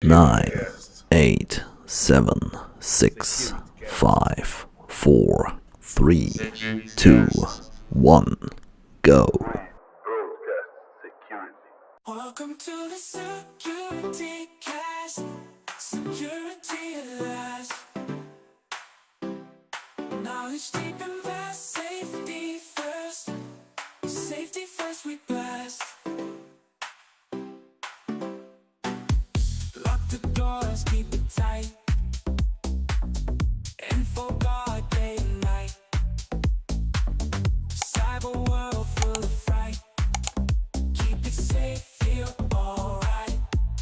9, 8, 7, 6, 5, 4, 3, 2, 1, go. Welcome to the Security Cast. Security at last. Knowledge deep and vast. Safety first. Safety first we blast. Lock the doors, keep it tight. Info guard day and night. Cyber world full of fright. Keep it safe, feel alright.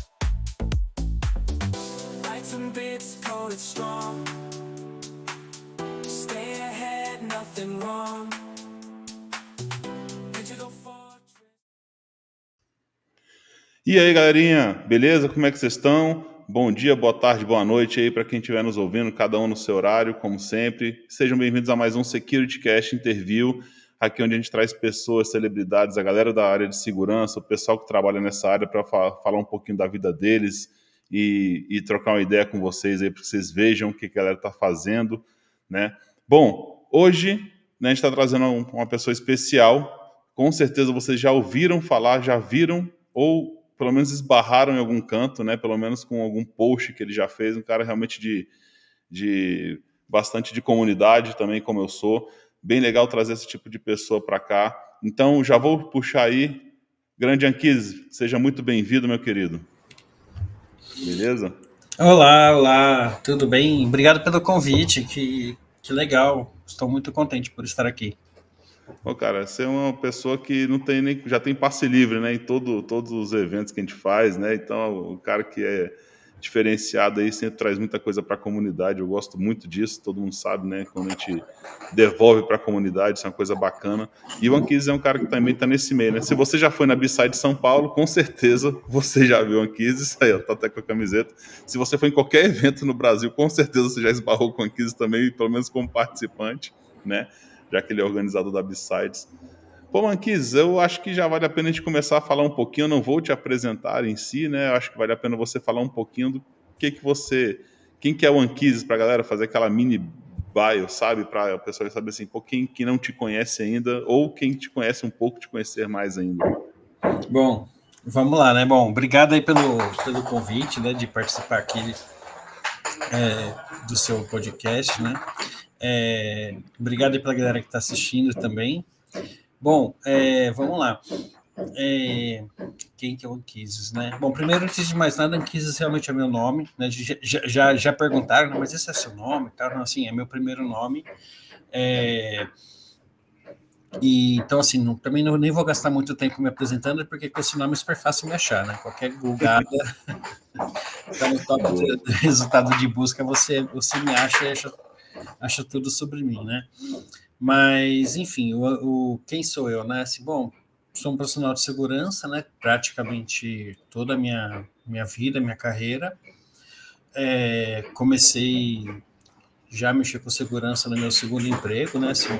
Lights and bits coded strong. Stay ahead, nothing wrong. Digital fortress. E aí, galerinha, beleza? Como é que vocês estão? Bom dia, boa tarde, boa noite aí para quem estiver nos ouvindo, cada um no seu horário, como sempre. Sejam bem-vindos a mais um Security Cast Interview, aqui onde a gente traz pessoas, celebridades, a galera da área de segurança, o pessoal que trabalha nessa área para falar um pouquinho da vida deles e trocar uma ideia com vocês aí, para que vocês vejam o que a galera está fazendo, né? Bom, hoje, né, a gente está trazendo uma pessoa especial. Com certeza vocês já ouviram falar, já viram ou pelo menos esbarraram em algum canto, né? Pelo menos com algum post que ele já fez. Um cara realmente de bastante de comunidade também, como eu sou. Bem legal trazer esse tipo de pessoa para cá. Então, já vou puxar aí. Grande Anquise, seja muito bem-vindo, meu querido. Beleza? Olá, tudo bem? Obrigado pelo convite, que legal. Estou muito contente por estar aqui. Ô, cara, você é uma pessoa que não tem nem, já tem passe livre, né, em todos os eventos que a gente faz, né? Então, o cara que é diferenciado aí sempre traz muita coisa para a comunidade. Eu gosto muito disso, todo mundo sabe, né? Quando a gente devolve para a comunidade, isso é uma coisa bacana. E o Anquise é um cara que também está nesse meio, né? Se você já foi na B-Side São Paulo, com certeza você já viu o Anquise, isso aí, ó, tá até com a camiseta. Se você foi em qualquer evento no Brasil, com certeza você já esbarrou com o Anquise também, pelo menos como participante, né? Já que ele é organizador da B-Sides. Pô, Anquise, eu acho que já vale a pena a gente começar a falar um pouquinho. Eu não vou te apresentar em si, né? Eu acho que vale a pena você falar um pouquinho do que você... Quem que é o Anquise, pra galera fazer aquela mini bio, sabe? Pra a pessoa saber assim, pô, quem que não te conhece ainda, ou quem te conhece um pouco, te conhecer mais ainda. Bom, vamos lá, né? Bom, obrigado aí pelo convite, né? De participar aqui do seu podcast, né? Obrigado aí pela galera que está assistindo também. Bom, vamos lá. Quem que é o Anquises, né? Bom, primeiro, antes de mais nada, Anquises realmente é meu nome, né? Já perguntaram, né? Mas esse é seu nome? Tá? Não, assim, é meu primeiro nome. E, então, assim, também nem vou gastar muito tempo me apresentando, porque com esse nome é super fácil me achar, né? Qualquer googada, tá no top do resultado de busca, você me acha e acha tudo sobre mim, né? Mas, enfim, quem sou eu, né? Assim, bom, sou um profissional de segurança, né? Praticamente toda a minha vida, minha carreira. Comecei já a mexer com segurança no meu segundo emprego, né? Assim,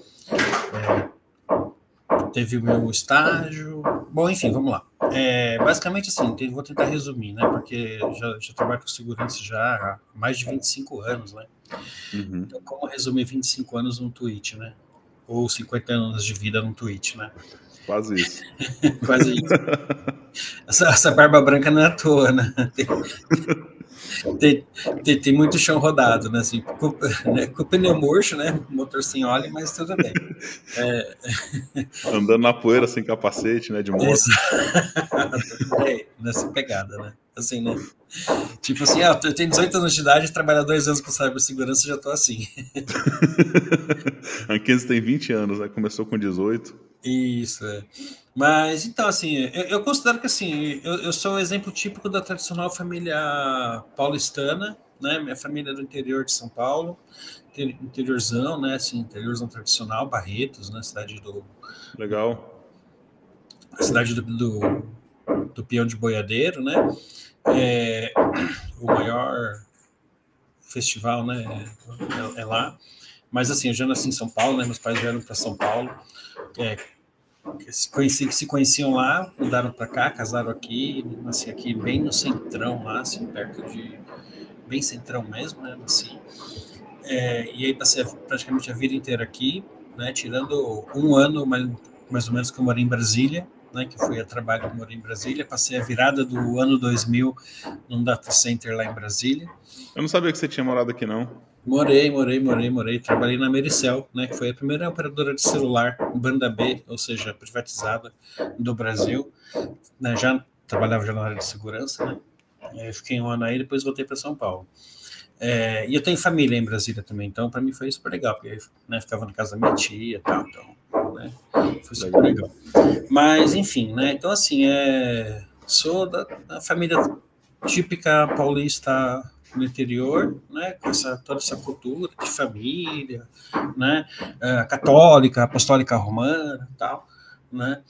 teve o meu estágio. Bom, enfim, vamos lá. Basicamente, assim, vou tentar resumir, né? Porque já trabalho com segurança já há mais de 25 anos, né? Uhum. Então, como resumir 25 anos num tweet, né? Ou 50 anos de vida num tweet, né? Quase isso. Quase isso. Essa barba branca não é à toa, né? Tem muito chão rodado, né? Assim, com o pneu murcho, né? Motor sem óleo, mas tudo bem. Andando na poeira sem capacete, né? De moto. Nessa pegada, né? Assim, né? Tipo assim, eu tenho 18 anos de idade, trabalho 2 anos com cibersegurança, já tô assim. Anquise tem 20 anos, né? Começou com 18. Isso, Mas, então, assim, eu considero que, assim, eu sou o exemplo típico da tradicional família paulistana, né? Minha família é do interior de São Paulo, interiorzão, né? Assim, interiorzão tradicional, Barretos, né? Legal. A cidade do Peão de Boiadeiro, né? O maior festival, né? É lá. Mas, assim, eu já nasci em São Paulo, né? Meus pais vieram para São Paulo. que se conheciam lá, mudaram para cá, casaram aqui, nasci aqui bem no centrão lá, assim, perto de... bem centrão mesmo, né, assim. E aí passei praticamente a vida inteira aqui, né, tirando um ano mais ou menos que eu morei em Brasília, né, que fui a trabalho, eu morei em Brasília, passei a virada do ano 2000 num data center lá em Brasília. Eu não sabia que você tinha morado aqui, não. Morei. Trabalhei na Americel, né, que foi a primeira operadora de celular, banda B, ou seja, privatizada do Brasil. Né, trabalhava já na área de segurança, né? Fiquei um ano aí, depois voltei para São Paulo. E eu tenho família em Brasília também, então para mim foi super legal, porque, né, ficava na casa da minha tia e tal, então, né, foi super legal. Mas, enfim, né, então assim, sou da família típica paulista no interior, né, com toda essa cultura de família, né, católica, apostólica romana e tal, né,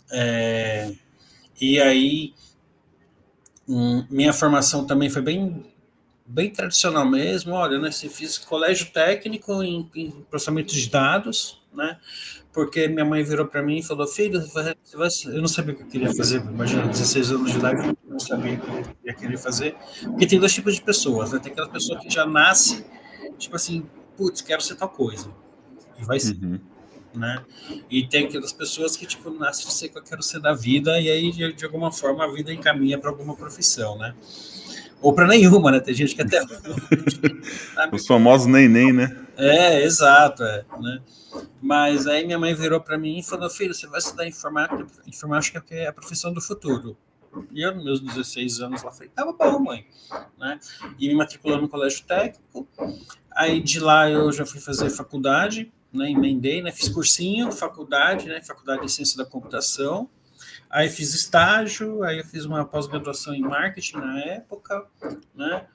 e aí minha formação também foi bem tradicional mesmo, olha, né, fiz colégio técnico em processamento de dados, né, porque minha mãe virou para mim e falou, filho, eu não sabia o que eu queria fazer, imagina, 16 anos de idade, eu não sabia o que eu ia querer fazer, porque tem dois tipos de pessoas, né, tem aquela pessoa que já nasce, tipo assim, putz, quero ser tal coisa, e vai ser, né, e tem aquelas pessoas que, tipo, nascem de ser o que eu quero ser da vida, e aí, de alguma forma, a vida encaminha para alguma profissão, né, ou para nenhuma, né? Tem gente que até... Os famosos neném, né? Exato, né? Mas aí minha mãe virou para mim e falou, filho, você vai estudar informática, informática que é a profissão do futuro. E eu, nos meus 16 anos, lá falei, tá bom, mãe. Né? E me matriculou no colégio técnico. Aí de lá eu já fui fazer faculdade, né? Emendei, né? Fiz cursinho, faculdade, né? Faculdade de Ciência da Computação. Aí fiz estágio, aí eu fiz uma pós-graduação em marketing na época, né?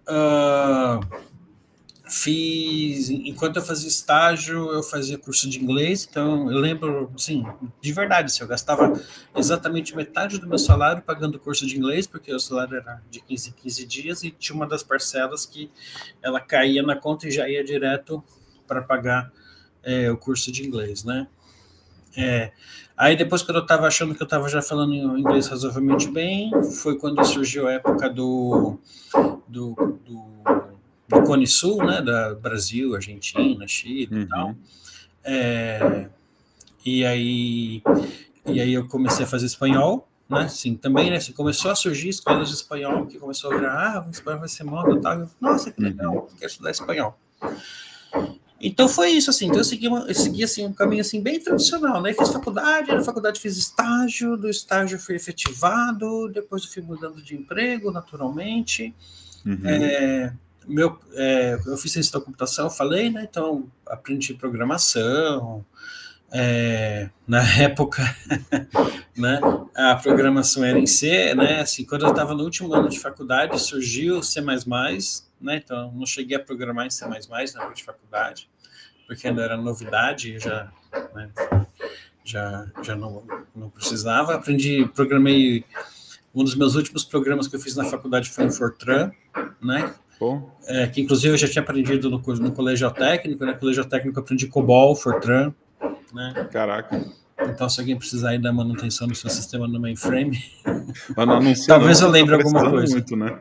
Enquanto eu fazia estágio, eu fazia curso de inglês, então eu lembro, assim, de verdade, eu gastava exatamente metade do meu salário pagando o curso de inglês, porque o salário era de 15 em 15 dias, e tinha uma das parcelas que ela caía na conta e já ia direto para pagar o curso de inglês, né? Aí depois, quando eu estava achando que eu estava já falando inglês razoavelmente bem, foi quando surgiu a época do Cone Sul, né, da Brasil, Argentina, Chile e tal. E aí eu comecei a fazer espanhol, né, assim, também, né, assim, começou a surgir escolas de espanhol, que começou a virar, o espanhol vai ser moda e tal. Nossa, que legal, quero estudar espanhol. Então foi isso, assim, então eu segui assim, um caminho assim, bem tradicional, né? Fiz faculdade, na faculdade fiz estágio, do estágio fui efetivado, depois eu fui mudando de emprego, naturalmente. Eu fiz ciência da computação, eu falei, né? Então aprendi programação. Na época, né, a programação era em C, né? Assim, quando eu estava no último ano de faculdade, surgiu C++, né? Então não cheguei a programar em C++ na época de faculdade, porque ainda era novidade, já não precisava. Programei. Um dos meus últimos programas que eu fiz na faculdade foi em Fortran, né? Que inclusive eu já tinha aprendido no colégio técnico, né? No colégio técnico eu aprendi COBOL, Fortran, né? Caraca. Então, se alguém precisar aí da manutenção do seu sistema no mainframe, talvez eu lembre alguma coisa. Muito, né?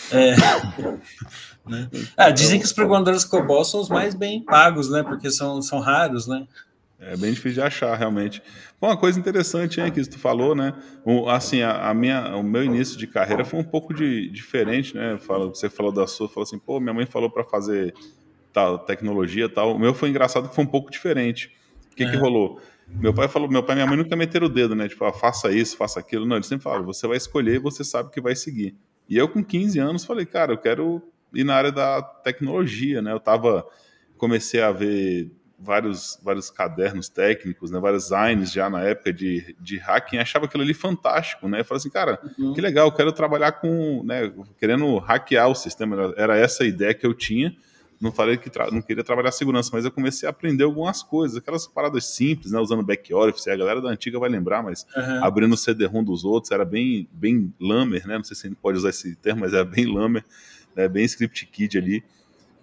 Né? Dizem que os programadores COBOL são os mais bem pagos, né? Porque são raros, né? É bem difícil de achar, realmente. Bom, uma coisa interessante que tu falou, né? Assim, o meu início de carreira foi um pouco diferente, né? Você falou da sua, falou assim, pô, minha mãe falou para fazer tal tecnologia, tal. O meu foi engraçado que foi um pouco diferente. O que rolou? Meu pai e minha mãe nunca meteram o dedo, né? Tipo, faça isso, faça aquilo. Não, eles sempre falaram, você vai escolher e você sabe que vai seguir. E eu, com 15 anos, falei, cara, eu quero ir na área da tecnologia, né? Comecei a ver vários cadernos técnicos, né? Vários designs já na época de hacking, achava aquilo ali fantástico, né? Eu falei assim, cara, que legal, eu quero trabalhar com, né? Querendo hackear o sistema, era essa a ideia que eu tinha. Não falei que não queria trabalhar segurança, mas eu comecei a aprender algumas coisas, aquelas paradas simples, né? Usando back office, a galera da antiga vai lembrar, mas abrindo o CD-ROM dos outros, era bem lamer, né? Não sei se a gente pode usar esse termo, mas era bem lamer, né? Bem script kid ali.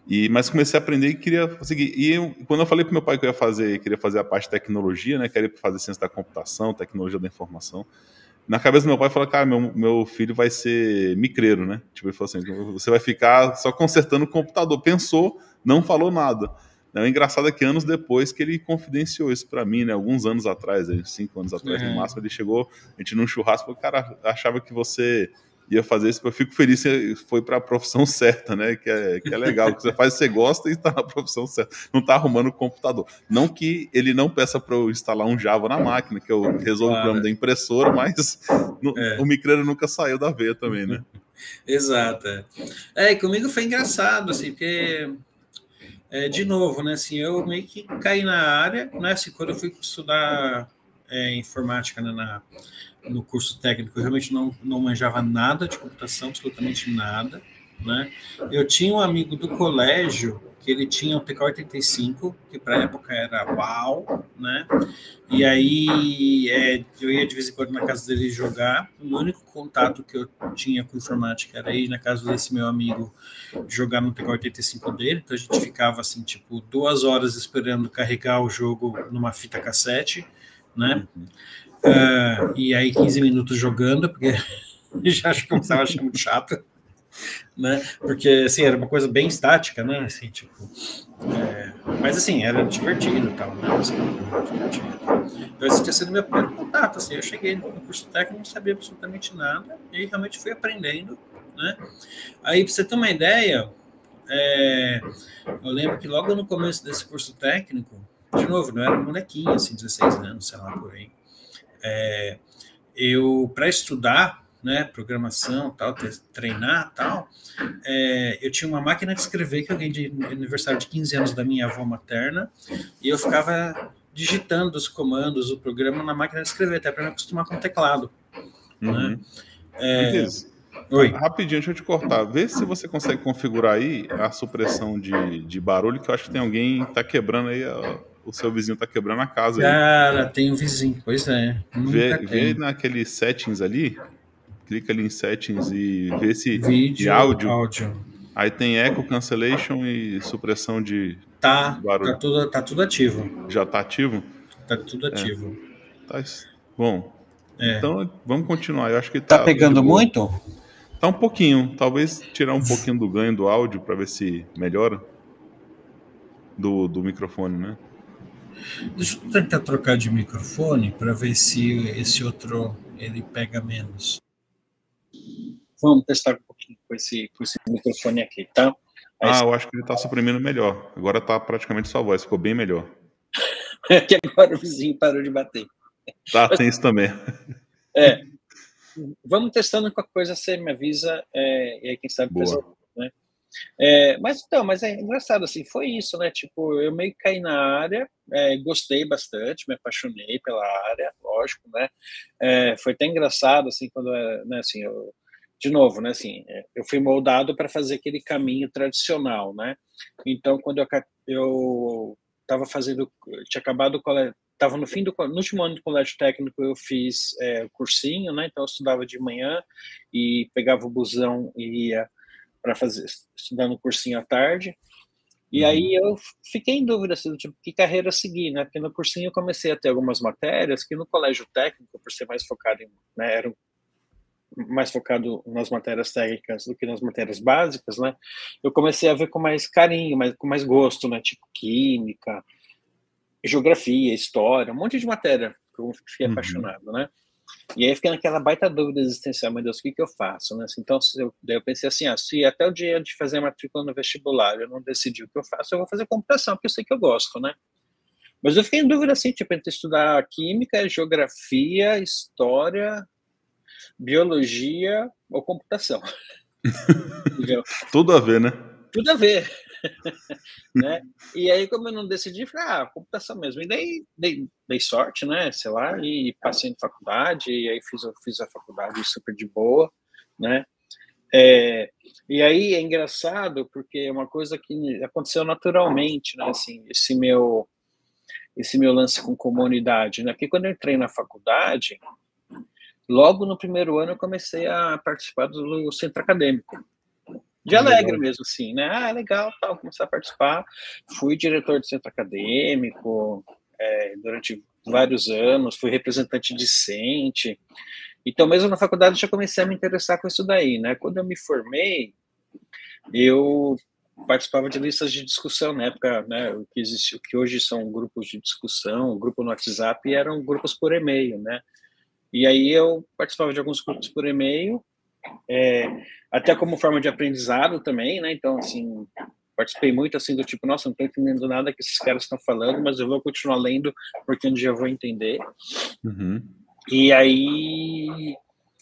Mas comecei a aprender e queria seguir. Quando eu falei para meu pai que eu queria fazer a parte de tecnologia, né? Queria fazer ciência da computação, tecnologia da informação. Na cabeça do meu pai, falou, cara, meu filho vai ser micreiro, né? Tipo, ele falou assim, você vai ficar só consertando o computador. Pensou, não falou nada. O engraçado é que anos depois que ele confidenciou isso para mim, né? Alguns anos atrás, 5 anos atrás no máximo, ele chegou, a gente num churrasco, falou, cara, achava que você ia fazer isso, eu fico feliz que você foi para a profissão certa, né? Que é legal, que você faz, você gosta e está na profissão certa. Não está arrumando o computador. Não que ele não peça para eu instalar um Java na máquina, que eu resolvo o problema da impressora, mas o micreiro nunca saiu da veia também, né? Exato. E comigo foi engraçado, assim, porque, de novo, né, assim, eu meio que caí na área, né, assim, quando eu fui estudar informática, né, no curso técnico, eu realmente não manjava nada de computação, absolutamente nada, né? Eu tinha um amigo do colégio que ele tinha um TK-85, que para a época era uau, né? E aí eu ia de vez em quando na casa dele jogar. O único contato que eu tinha com informática era ir na casa desse meu amigo jogar no TK-85 dele. Então a gente ficava assim, tipo, 2 horas esperando carregar o jogo numa fita cassete, né? E aí 15 minutos jogando, porque já começava a achar muito chato, né? Porque assim, era uma coisa bem estática, né? Assim, tipo, mas assim, era divertido e tal, né? Assim, divertido. Então esse tinha sido meu primeiro contato, assim, eu cheguei no curso técnico, não sabia absolutamente nada, e realmente fui aprendendo, né? Aí, para você ter uma ideia, eu lembro que logo no começo desse curso técnico, de novo, não era um molequinho, assim, 16 anos, sei lá, por aí, eu, para estudar, né, programação, tal, treinar, tal, eu tinha uma máquina de escrever que eu ganhei de aniversário de 15 anos da minha avó materna, e eu ficava digitando os comandos do programa na máquina de escrever, até para me acostumar com o teclado. Né? Oi. Rapidinho, deixa eu te cortar. Vê se você consegue configurar aí a supressão de barulho, que eu acho que tem alguém que tá quebrando aí, o seu vizinho tá quebrando a casa aí. Cara, tem um vizinho, pois é. Vê naqueles settings ali, clica ali em settings e vê se vídeo, áudio. Aí tem echo, cancellation e supressão de barulho. Tá tudo ativo. Já tá ativo? Tá tudo ativo. Tá bom. Então vamos continuar. Eu acho que tá pegando muito? Tá um pouquinho. Talvez tirar um pouquinho do ganho do áudio para ver se melhora do microfone, né? Deixa eu tentar trocar de microfone para ver se esse outro ele pega menos. Vamos testar um pouquinho com esse microfone aqui, tá? Eu acho que ele tá suprimindo melhor. Agora tá praticamente sua voz, ficou bem melhor. Que agora o vizinho parou de bater. Tá, tem isso também. Vamos testando qualquer coisa, você me avisa, e aí quem sabe faz algo, né? Mas é engraçado, assim, foi isso, né? Tipo, eu meio que caí na área, gostei bastante, me apaixonei pela área, lógico, né? Foi até engraçado, assim, quando, né, assim, de novo, né, assim, eu fui moldado para fazer aquele caminho tradicional, né? Então, quando eu estava fazendo, tinha acabado o colégio, estava no último ano do colégio técnico, eu fiz cursinho, né? Então eu estudava de manhã e pegava o busão e ia para estudar no cursinho à tarde. E aí eu fiquei em dúvida, assim, tipo, que carreira seguir, né? Porque no cursinho eu comecei a ter algumas matérias que no colégio técnico, por ser mais focado né, era mais focado nas matérias técnicas do que nas matérias básicas, né? Eu comecei a ver com mais carinho, com mais gosto, né? Tipo química, geografia, história, um monte de matéria que eu fiquei apaixonado, né? E aí fiquei naquela baita dúvida existencial, meu Deus, o que eu faço, né? Então, daí eu pensei assim, se até o dia de fazer a matrícula no vestibular eu não decidir o que eu faço, eu vou fazer computação, porque eu sei que eu gosto, né? Mas eu fiquei em dúvida, assim, tipo, entre estudar química, geografia, história, biologia ou computação. Tudo a ver, né? Tudo a ver. Né? E aí, como eu não decidi, falei, computação mesmo. E daí dei sorte, né? Sei lá, e passei na faculdade, e aí fiz a faculdade super de boa, né? E aí é engraçado, porque é uma coisa que aconteceu naturalmente, né? Assim, esse meu lance com comunidade, né? Porque quando eu entrei na faculdade, logo no primeiro ano eu comecei a participar do centro acadêmico. de alegre mesmo, assim, né? Ah, legal, tal, começar a participar. Fui diretor de centro acadêmico durante vários anos, fui representante discente. Então, mesmo na faculdade, já comecei a me interessar com isso daí, né? Quando eu me formei, eu participava de listas de discussão na época, né? O que existe, o que hoje são grupos de discussão, o grupo no WhatsApp eram grupos por e-mail, né? E aí eu participava de alguns grupos por e-mail, até como forma de aprendizado também, né? Então, assim, participei muito assim do tipo, nossa, não estou entendendo nada que esses caras estão falando, mas eu vou continuar lendo porque um dia eu vou entender. Uhum. E aí,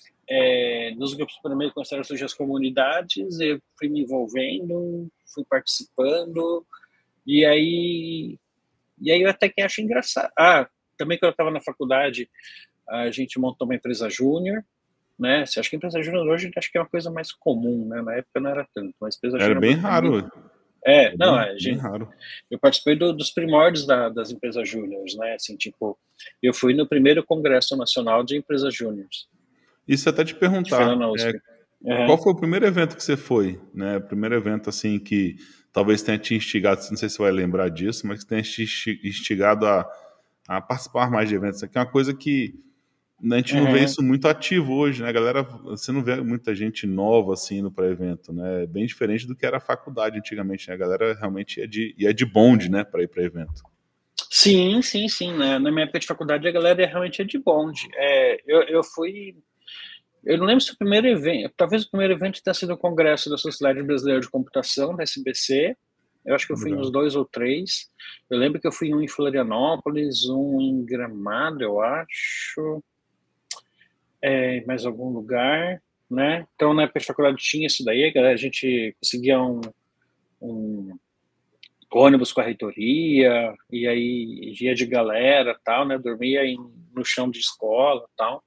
nos grupos por e-mail começaram a surgir as comunidades, eu fui me envolvendo, fui participando, e aí eu até que acho engraçado. Também quando eu estava na faculdade, a gente montou uma empresa júnior, né? Você acha que a empresa júnior hoje acho que é uma coisa mais comum, né? Na época não era tanto, mas a empresa Era júnior bem raro. Bem gente, raro. eu participei dos primórdios das empresas júniores, né? Assim, tipo, eu fui no primeiro Congresso Nacional de Empresas Júniores, Isso até te que foi lá perguntar, na USP. qual foi o primeiro evento que você foi, né? O primeiro evento, assim, que talvez tenha te instigado, não sei se você vai lembrar disso, mas que tenha te instigado a participar mais de eventos. Isso aqui é uma coisa que a gente não vê isso muito ativo hoje, né, galera? Você não vê muita gente nova, assim, indo para evento, né? É bem diferente do que era a faculdade antigamente, né? A galera realmente ia de bonde, né, para ir para evento. Sim, sim, sim, né? Na minha época de faculdade a galera realmente é de bonde. Eu fui. Eu não lembro se o primeiro evento, talvez o primeiro evento tenha sido o Congresso da Sociedade Brasileira de Computação, da SBC. Eu acho que eu fui em uns 2 ou 3. Eu lembro que eu fui um em Florianópolis, um em Gramado, eu acho, mais algum lugar, né? Então na época de faculdade tinha isso daí, a gente conseguia um ônibus com a reitoria, e aí ia de galera, tal, né? Dormia no chão de escola, tal.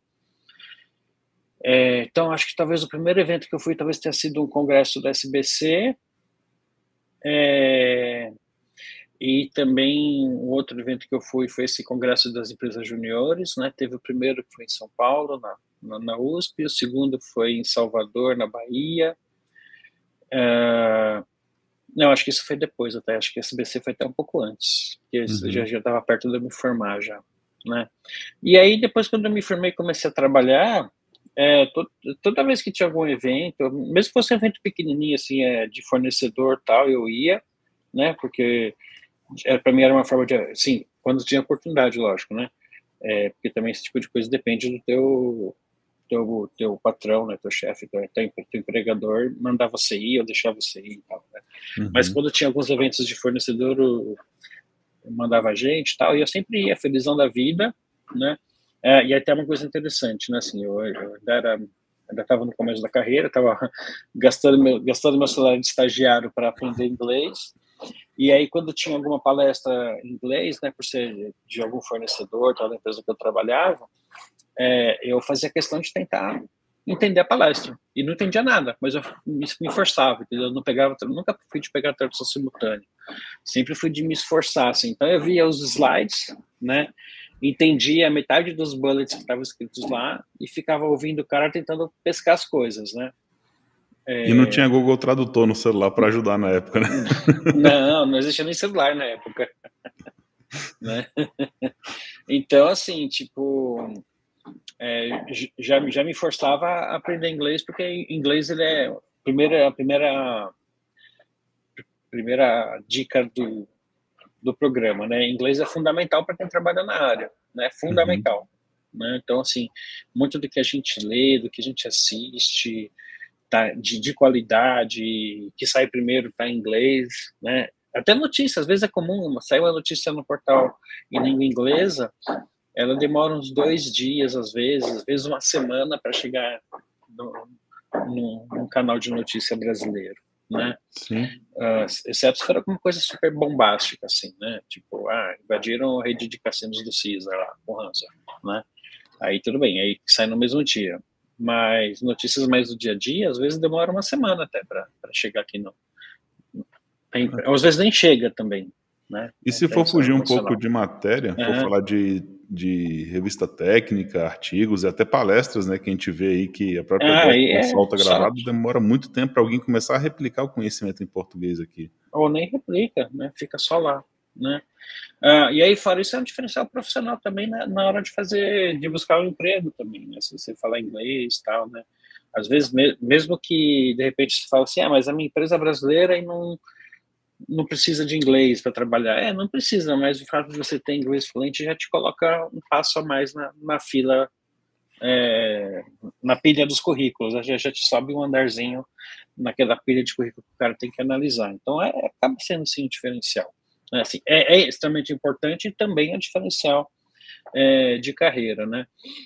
Então, acho que talvez o primeiro evento que eu fui talvez tenha sido um congresso da SBC, e também o outro evento que eu fui foi esse congresso das empresas juniores, né? Teve o primeiro que foi em São Paulo, na USP, o segundo foi em Salvador, na Bahia. Não, acho que isso foi depois até, acho que a SBC foi até um pouco antes, porque já estava perto de eu me formar já, né? E aí, depois, quando eu me formei e comecei a trabalhar, toda vez que tinha algum evento, mesmo que fosse um evento pequenininho, assim, de fornecedor tal, eu ia, né, porque para mim era uma forma de, assim, quando tinha oportunidade, lógico, né, porque também esse tipo de coisa depende do teu patrão, né, teu chefe, teu empregador, mandar você ir ou deixar você ir e tal, né. Mas quando tinha alguns eventos de fornecedor, eu mandava a gente e tal, e eu sempre ia, felizão da vida, né. E até uma coisa interessante, né, assim, eu ainda estava no começo da carreira, estava gastando meu salário de estagiário para aprender inglês, e aí quando tinha alguma palestra em inglês, né, por ser de algum fornecedor, tal, da empresa que eu trabalhava, eu fazia questão de tentar entender a palestra, e não entendia nada, mas eu me forçava, entendeu? Eu nunca fui de pegar tradução simultânea, sempre fui de me esforçar, assim, então eu via os slides, né, entendia metade dos bullets que estavam escritos lá e ficava ouvindo o cara tentando pescar as coisas, né? E não tinha Google Tradutor no celular para ajudar na época, né? Não existia nem celular na época, né? Então, assim, tipo, já me forçava a aprender inglês, porque inglês ele é a primeira dica do programa, né? Inglês é fundamental para quem trabalha na área, né? Fundamental, né? Então, assim, muito do que a gente lê, do que a gente assiste, tá, de qualidade, que sai primeiro tá em inglês, né? Até notícia, às vezes é comum, sai uma notícia no portal em língua inglesa, ela demora uns 2 dias, às vezes uma semana para chegar num canal de notícia brasileiro, né? Sim. Exceto se for alguma coisa super bombástica, assim, né? Tipo, invadiram a rede de cassinos do Caesar lá, com Hansa, né? Aí tudo bem, aí sai no mesmo dia. Mas notícias mais do dia a dia, às vezes demora uma semana até para chegar aqui. Às vezes nem chega também, né? E se for fugir um pouco de matéria, for falar de de revista técnica, artigos e até palestras, né, que a gente vê aí que a própria DEC solta gravado, demora muito tempo para alguém começar a replicar o conhecimento em português aqui. Ou nem replica, né? Fica só lá, né? E aí, fora isso, é um diferencial profissional também, né, na hora de buscar um emprego também, né? Se você falar inglês e tal, né? Às vezes, mesmo que, de repente, você fala assim, mas a minha empresa é brasileira e não precisa de inglês para trabalhar. Não precisa, mas o fato de você ter inglês fluente já te coloca um passo a mais na fila, na pilha dos currículos, já te sobe um andarzinho naquela pilha de currículo que o cara tem que analisar. Então, acaba sendo, sim, um diferencial. Assim, é extremamente importante e também é um diferencial de carreira, né?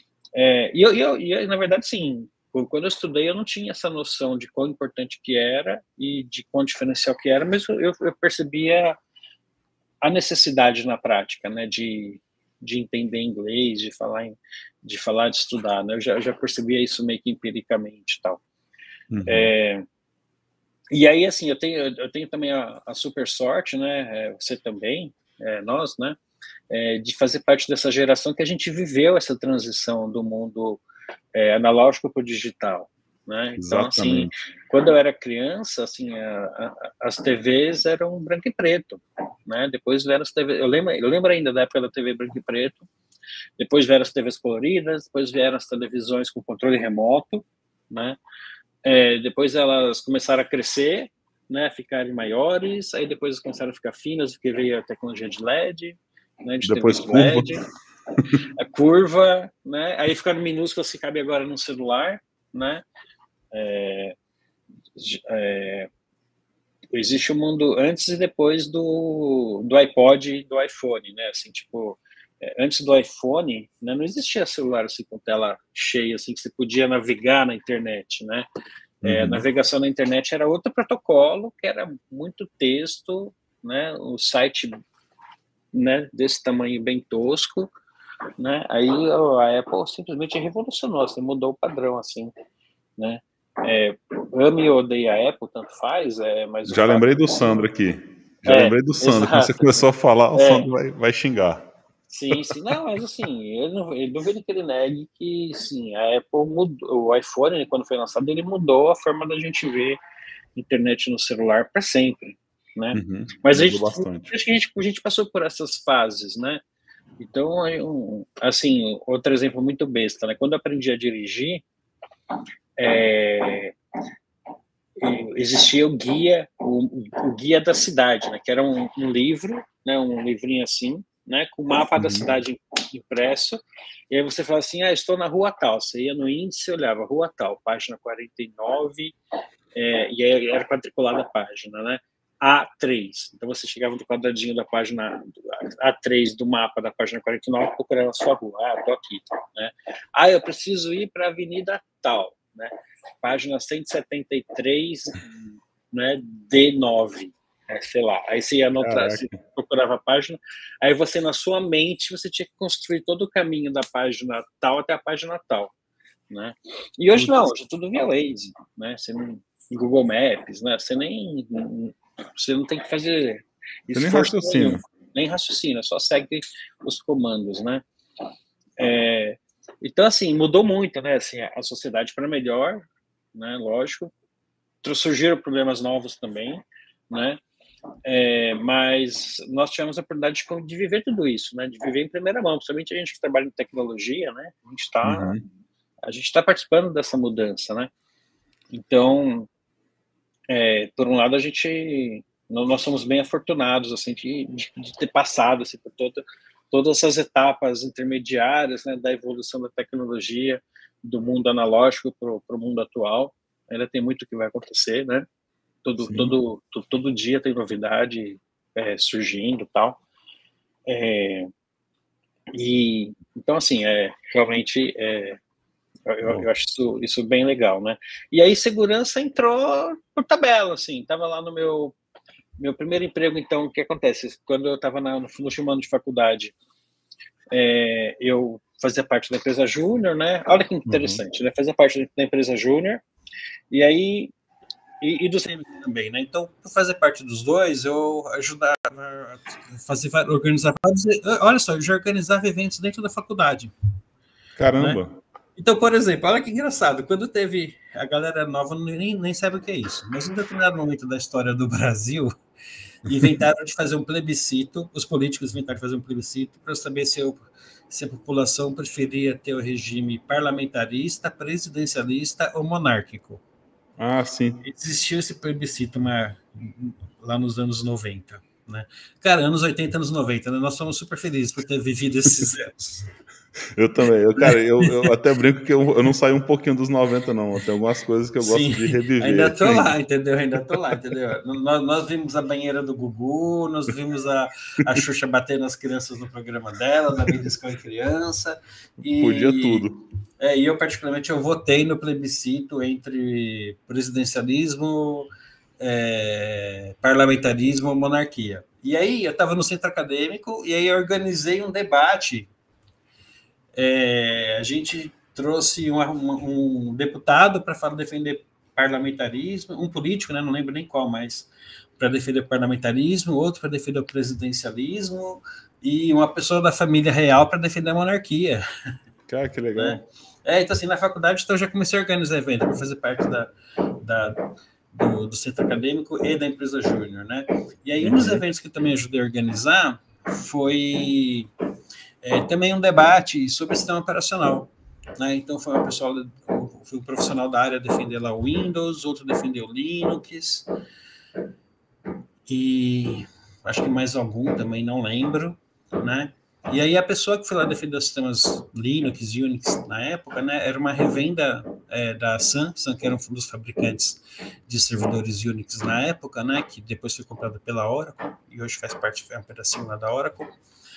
E na verdade, sim, quando eu estudei, eu não tinha essa noção de quão importante que era e de quão diferencial que era, mas eu percebia a necessidade na prática, né, de entender inglês, de falar, de estudar, né? Eu já percebia isso meio que empiricamente e tal. Uhum. E aí, assim, eu tenho também a super sorte, né, você também, nós, né, de fazer parte dessa geração que a gente viveu essa transição do mundo analógico para o digital, né? Então, assim, Exatamente. quando eu era criança, assim, as TVs eram branco e preto, né? Depois vieram as TVs, eu lembro ainda da época da TV branco e preto, depois vieram as TVs coloridas, depois vieram as televisões com controle remoto, né? Depois elas começaram a crescer, né? Ficarem maiores, aí depois começaram a ficar finas, porque veio a tecnologia de LED, né? De TV Depois de curva. LED, a curva, né? Aí ficaram minúsculas que cabe agora no celular, né? Existe o mundo antes e depois do iPod e do iPhone, né? Assim, tipo, antes do iPhone, né, não existia celular assim com tela cheia, assim que você podia navegar na internet, né? Navegação na internet era outro protocolo, que era muito texto, né? O site, né, desse tamanho bem tosco, né? Aí a Apple simplesmente revolucionou, assim, mudou o padrão, assim, né? Ame ou odeie a Apple, tanto faz, mas o Já fato lembrei é do que... Sandro aqui. Já lembrei do Sandro. Quando você Exato. começou a falar, o Sandro vai xingar. Sim. Não, mas assim, ele duvido que ele negue que, sim, a Apple mudou, o iPhone, né, quando foi lançado, ele mudou a forma da gente ver internet no celular para sempre, né? Mas Mudou bastante. acho que a gente passou por essas fases, né? Então, assim, outro exemplo muito besta, né? Quando eu aprendi a dirigir, existia o guia da cidade, né? Que era um livro, né? Um livrinho assim, né? Com o mapa da cidade impresso. E aí você fala assim, estou na rua tal. Você ia no índice, olhava rua tal, página 49, e aí era quadriculada a página, né? A3. Então você chegava no quadradinho da página A3 do mapa da página 49 e procurava a sua rua. Tô aqui, né? Eu preciso ir para a avenida tal, né? Página 173, né? D9, sei lá. Aí você ia anotar, você procurava a página, aí você, na sua mente, você tinha que construir todo o caminho da página tal até a página tal, né? E hoje não, hoje é tudo via Waze, né? Você não, Google Maps, né? Você não tem que fazer esforço nenhum, nem raciocina, só segue os comandos, né? Então, assim, mudou muito, né? Assim, a sociedade para melhor, né? Lógico. Surgiram problemas novos também, né? Mas nós tivemos a oportunidade de viver tudo isso, né? De viver em primeira mão, principalmente a gente que trabalha em tecnologia, né? A gente está participando dessa mudança, né? Então, por um lado, nós somos bem afortunados, assim, de ter passado assim, por todas essas etapas intermediárias, né, da evolução da tecnologia, do mundo analógico para o mundo atual. Ainda tem muito que vai acontecer, né? Todo dia tem novidade surgindo, tal. E então, assim, realmente eu acho isso bem legal, né? E aí segurança entrou por tabela, assim. Tava lá no meu primeiro emprego, então, o que acontece? Quando eu estava no último ano de faculdade, eu fazia parte da empresa júnior, né? Olha que interessante, né? Fazia parte da empresa júnior. E aí e do CM também, né? Então, por fazer parte dos dois, eu ajudava a organizar vários. Olha só, eu já organizava eventos dentro da faculdade. Caramba! Né? Então, por exemplo, olha que engraçado, quando teve a galera nova, nem sabe o que é isso, mas em determinado momento da história do Brasil, inventaram de fazer um plebiscito, os políticos inventaram de fazer um plebiscito para saber se a população preferia ter o regime parlamentarista, presidencialista ou monárquico. Ah, sim. Existiu esse plebiscito lá nos anos 90. Né? Cara, anos 80, anos 90, né? Nós somos super felizes por ter vivido esses anos. Eu também. Eu até brinco que eu não saí um pouquinho dos 90, não. Tem algumas coisas que eu gosto de reviver. Ainda tô lá, entendeu? Nós vimos a banheira do Gugu, nós vimos a Xuxa bater nas crianças no programa dela, na Beliscão e Criança. Podia tudo. E eu, particularmente, eu votei no plebiscito entre presidencialismo, parlamentarismo ou monarquia. E aí eu estava no centro acadêmico e aí eu organizei um debate. A gente trouxe um deputado para defender parlamentarismo, um político, né, não lembro nem qual, mas para defender o parlamentarismo, outro para defender o presidencialismo e uma pessoa da família real para defender a monarquia. Cara, que legal. Né? Então assim, na faculdade então, eu já comecei a organizar evento para fazer parte do centro acadêmico e da empresa Júnior, né? E aí um dos eventos que eu também ajudei a organizar foi também um debate sobre sistema operacional. Né? Então, foi um profissional da área defender lá o Windows, outro defendeu o Linux, e acho que mais algum também, não lembro. Né? E aí a pessoa que foi lá defender os sistemas Linux e Unix na época, né, era uma revenda da Sun, que era um dos fabricantes de servidores Unix na época, né, que depois foi comprada pela Oracle, e hoje faz parte, é um pedacinho lá da Oracle.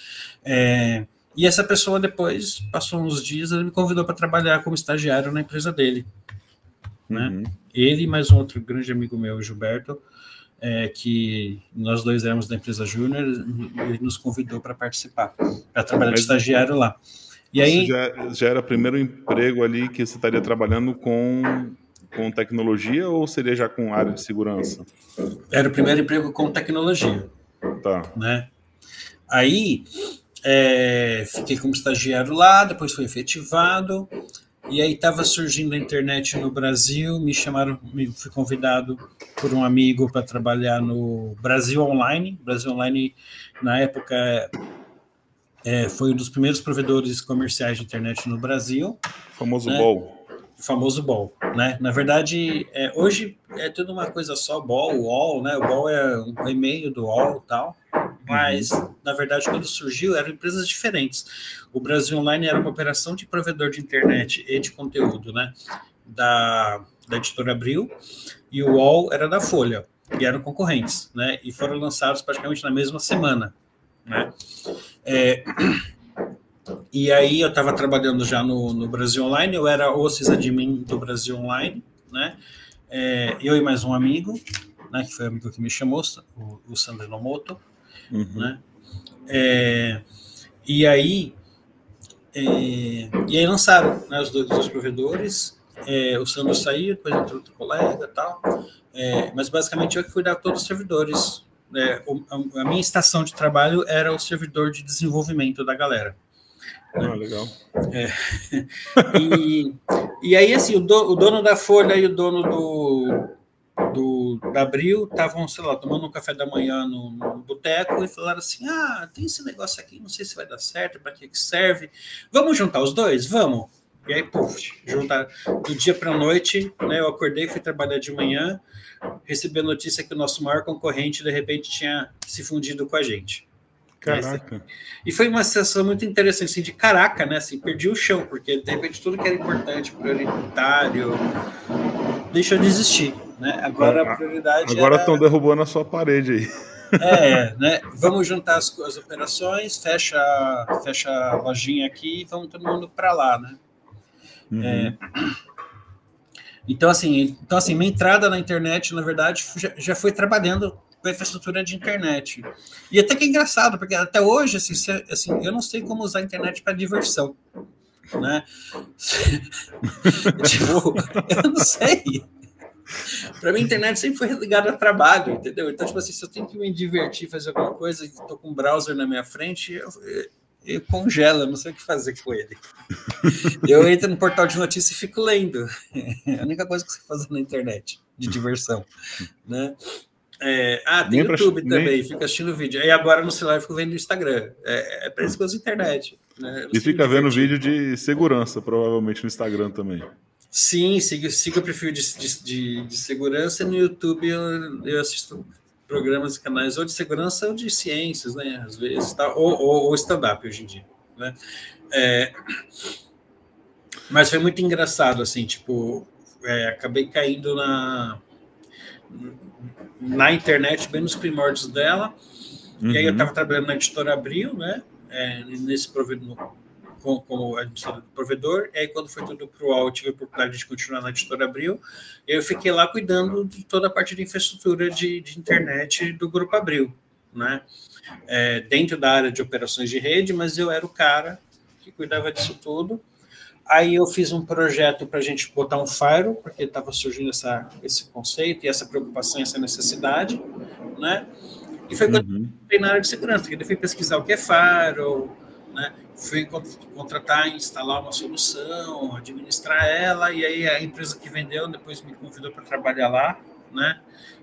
E essa pessoa depois, passou uns dias, ele me convidou para trabalhar como estagiário na empresa dele. Né? Ele e mais um outro grande amigo meu, Gilberto, que nós dois éramos da empresa Júnior, ele nos convidou para participar, para trabalhar de estagiário lá. E aí, já era o primeiro emprego ali que você estaria trabalhando com tecnologia ou seria já com área de segurança? Era o primeiro emprego com tecnologia. Tá. Né? Aí... fiquei como estagiário lá, depois fui efetivado, e aí estava surgindo a internet no Brasil, fui convidado por um amigo para trabalhar no Brasil Online. Brasil Online, na época, foi um dos primeiros provedores comerciais de internet no Brasil. Famoso né? BOL. Famoso BOL, né? Na verdade, hoje é tudo uma coisa só, BOL, UOL, né? O BOL é um e-mail do UOL e tal, mas, na verdade, quando surgiu, eram empresas diferentes. O Brasil Online era uma operação de provedor de internet e de conteúdo, né? Da editora Abril, e o UOL era da Folha, e eram concorrentes, né? E foram lançados praticamente na mesma semana, né? E aí eu estava trabalhando já no Brasil Online, eu era o sysadmin do Brasil Online, né? Eu e mais um amigo, né, que foi o amigo que me chamou, o Sandro Nomoto, né? E aí lançaram, né, os dois provedores, o Sandro saiu, depois entrou outro colega e tal, mas basicamente eu que cuidava de todos os servidores. A minha estação de trabalho era o servidor de desenvolvimento da galera. Legal. E aí, assim, o dono da Folha e o dono da Abril estavam, sei lá, tomando um café da manhã no boteco e falaram assim, tem esse negócio aqui, não sei se vai dar certo, para que serve, vamos juntar os dois? Vamos! E aí, juntar do dia para a noite, né, eu acordei, fui trabalhar de manhã, recebi a notícia que o nosso maior concorrente, de repente, tinha se fundido com a gente. Caraca. E foi uma sensação muito interessante, assim, de caraca, né? Assim, perdi o chão, porque de repente tudo que era importante, prioritário, deixou de existir, né? Agora a prioridade agora estão derrubando a sua parede aí. Né? Vamos juntar as operações, fecha a lojinha aqui e vamos todo mundo para lá, né? Então, assim, minha entrada na internet, na verdade, já foi trabalhando com a infraestrutura de internet. E até que é engraçado, porque até hoje, assim, eu não sei como usar a internet para diversão, né? Tipo, eu não sei. Para mim, a internet sempre foi ligada a trabalho, entendeu? Então, tipo assim, se eu tenho que me divertir, fazer alguma coisa, e estou com um browser na minha frente, eu congelo, eu não sei o que fazer com ele. Eu entro no portal de notícias e fico lendo. É a única coisa que você faz na internet, de diversão, né? Tem YouTube também, fico assistindo vídeo. E agora no celular eu fico vendo o Instagram. É para isso que eu uso internet. Né? E fica vendo vídeo de segurança, provavelmente, no Instagram também. Sim, sigo o perfil de segurança. No YouTube eu assisto programas e canais ou de segurança ou de ciências, né? Às vezes, tá? ou stand-up hoje em dia. Né? Mas foi muito engraçado, assim, tipo, acabei caindo na internet, bem nos primórdios dela, e aí eu estava trabalhando na Editora Abril, né? Nesse provedor, como editora do provedor, e aí quando foi tudo para o UOL, eu tive a oportunidade de continuar na Editora Abril, e eu fiquei lá cuidando de toda a parte de infraestrutura de internet do Grupo Abril, né? Dentro da área de operações de rede, mas eu era o cara que cuidava disso tudo. Aí eu fiz um projeto para a gente botar um firewall, porque estava surgindo esse conceito e essa preocupação, essa necessidade, né? E foi quando eu entrei na área de segurança, que eu fui pesquisar o que é firewall, né? Fui contratar e instalar uma solução, administrar ela, e aí a empresa que vendeu depois me convidou para trabalhar lá, né?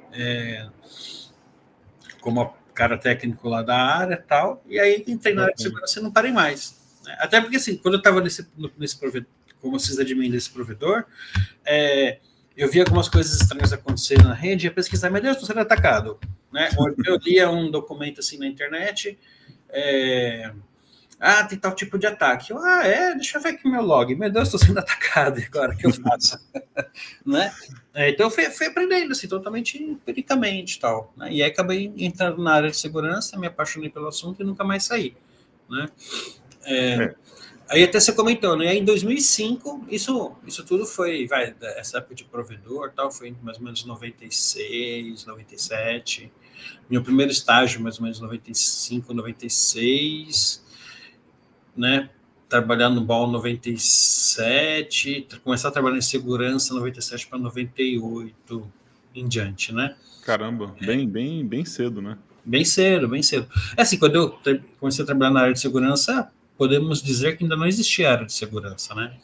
Como cara técnico lá da área e tal, e aí entrei na área de segurança e não parei mais. Né? Até porque, assim, quando eu estava nesse provedor, como sysadmin desse provedor, eu vi algumas coisas estranhas acontecerem na rede e ia pesquisar, meu Deus, estou sendo atacado. Né? Eu lia um documento assim na internet, tem tal tipo de ataque. Deixa eu ver aqui meu log. Meu Deus, estou sendo atacado, e agora o que eu faço? Né? Então eu fui aprendendo assim, totalmente empiricamente tal. Né? E aí acabei entrando na área de segurança, me apaixonei pelo assunto e nunca mais saí. Né? Aí até você comentou, né? Em 2005, isso tudo foi, essa época de provedor tal, foi mais ou menos 96, 97. Meu primeiro estágio, mais ou menos 95, 96, né? Trabalhar no BOL 97, começar a trabalhar em segurança 97 para 98 em diante, né? Caramba, bem cedo, né? Bem cedo, bem cedo. Assim, quando eu comecei a trabalhar na área de segurança, podemos dizer que ainda não existia área de segurança, né?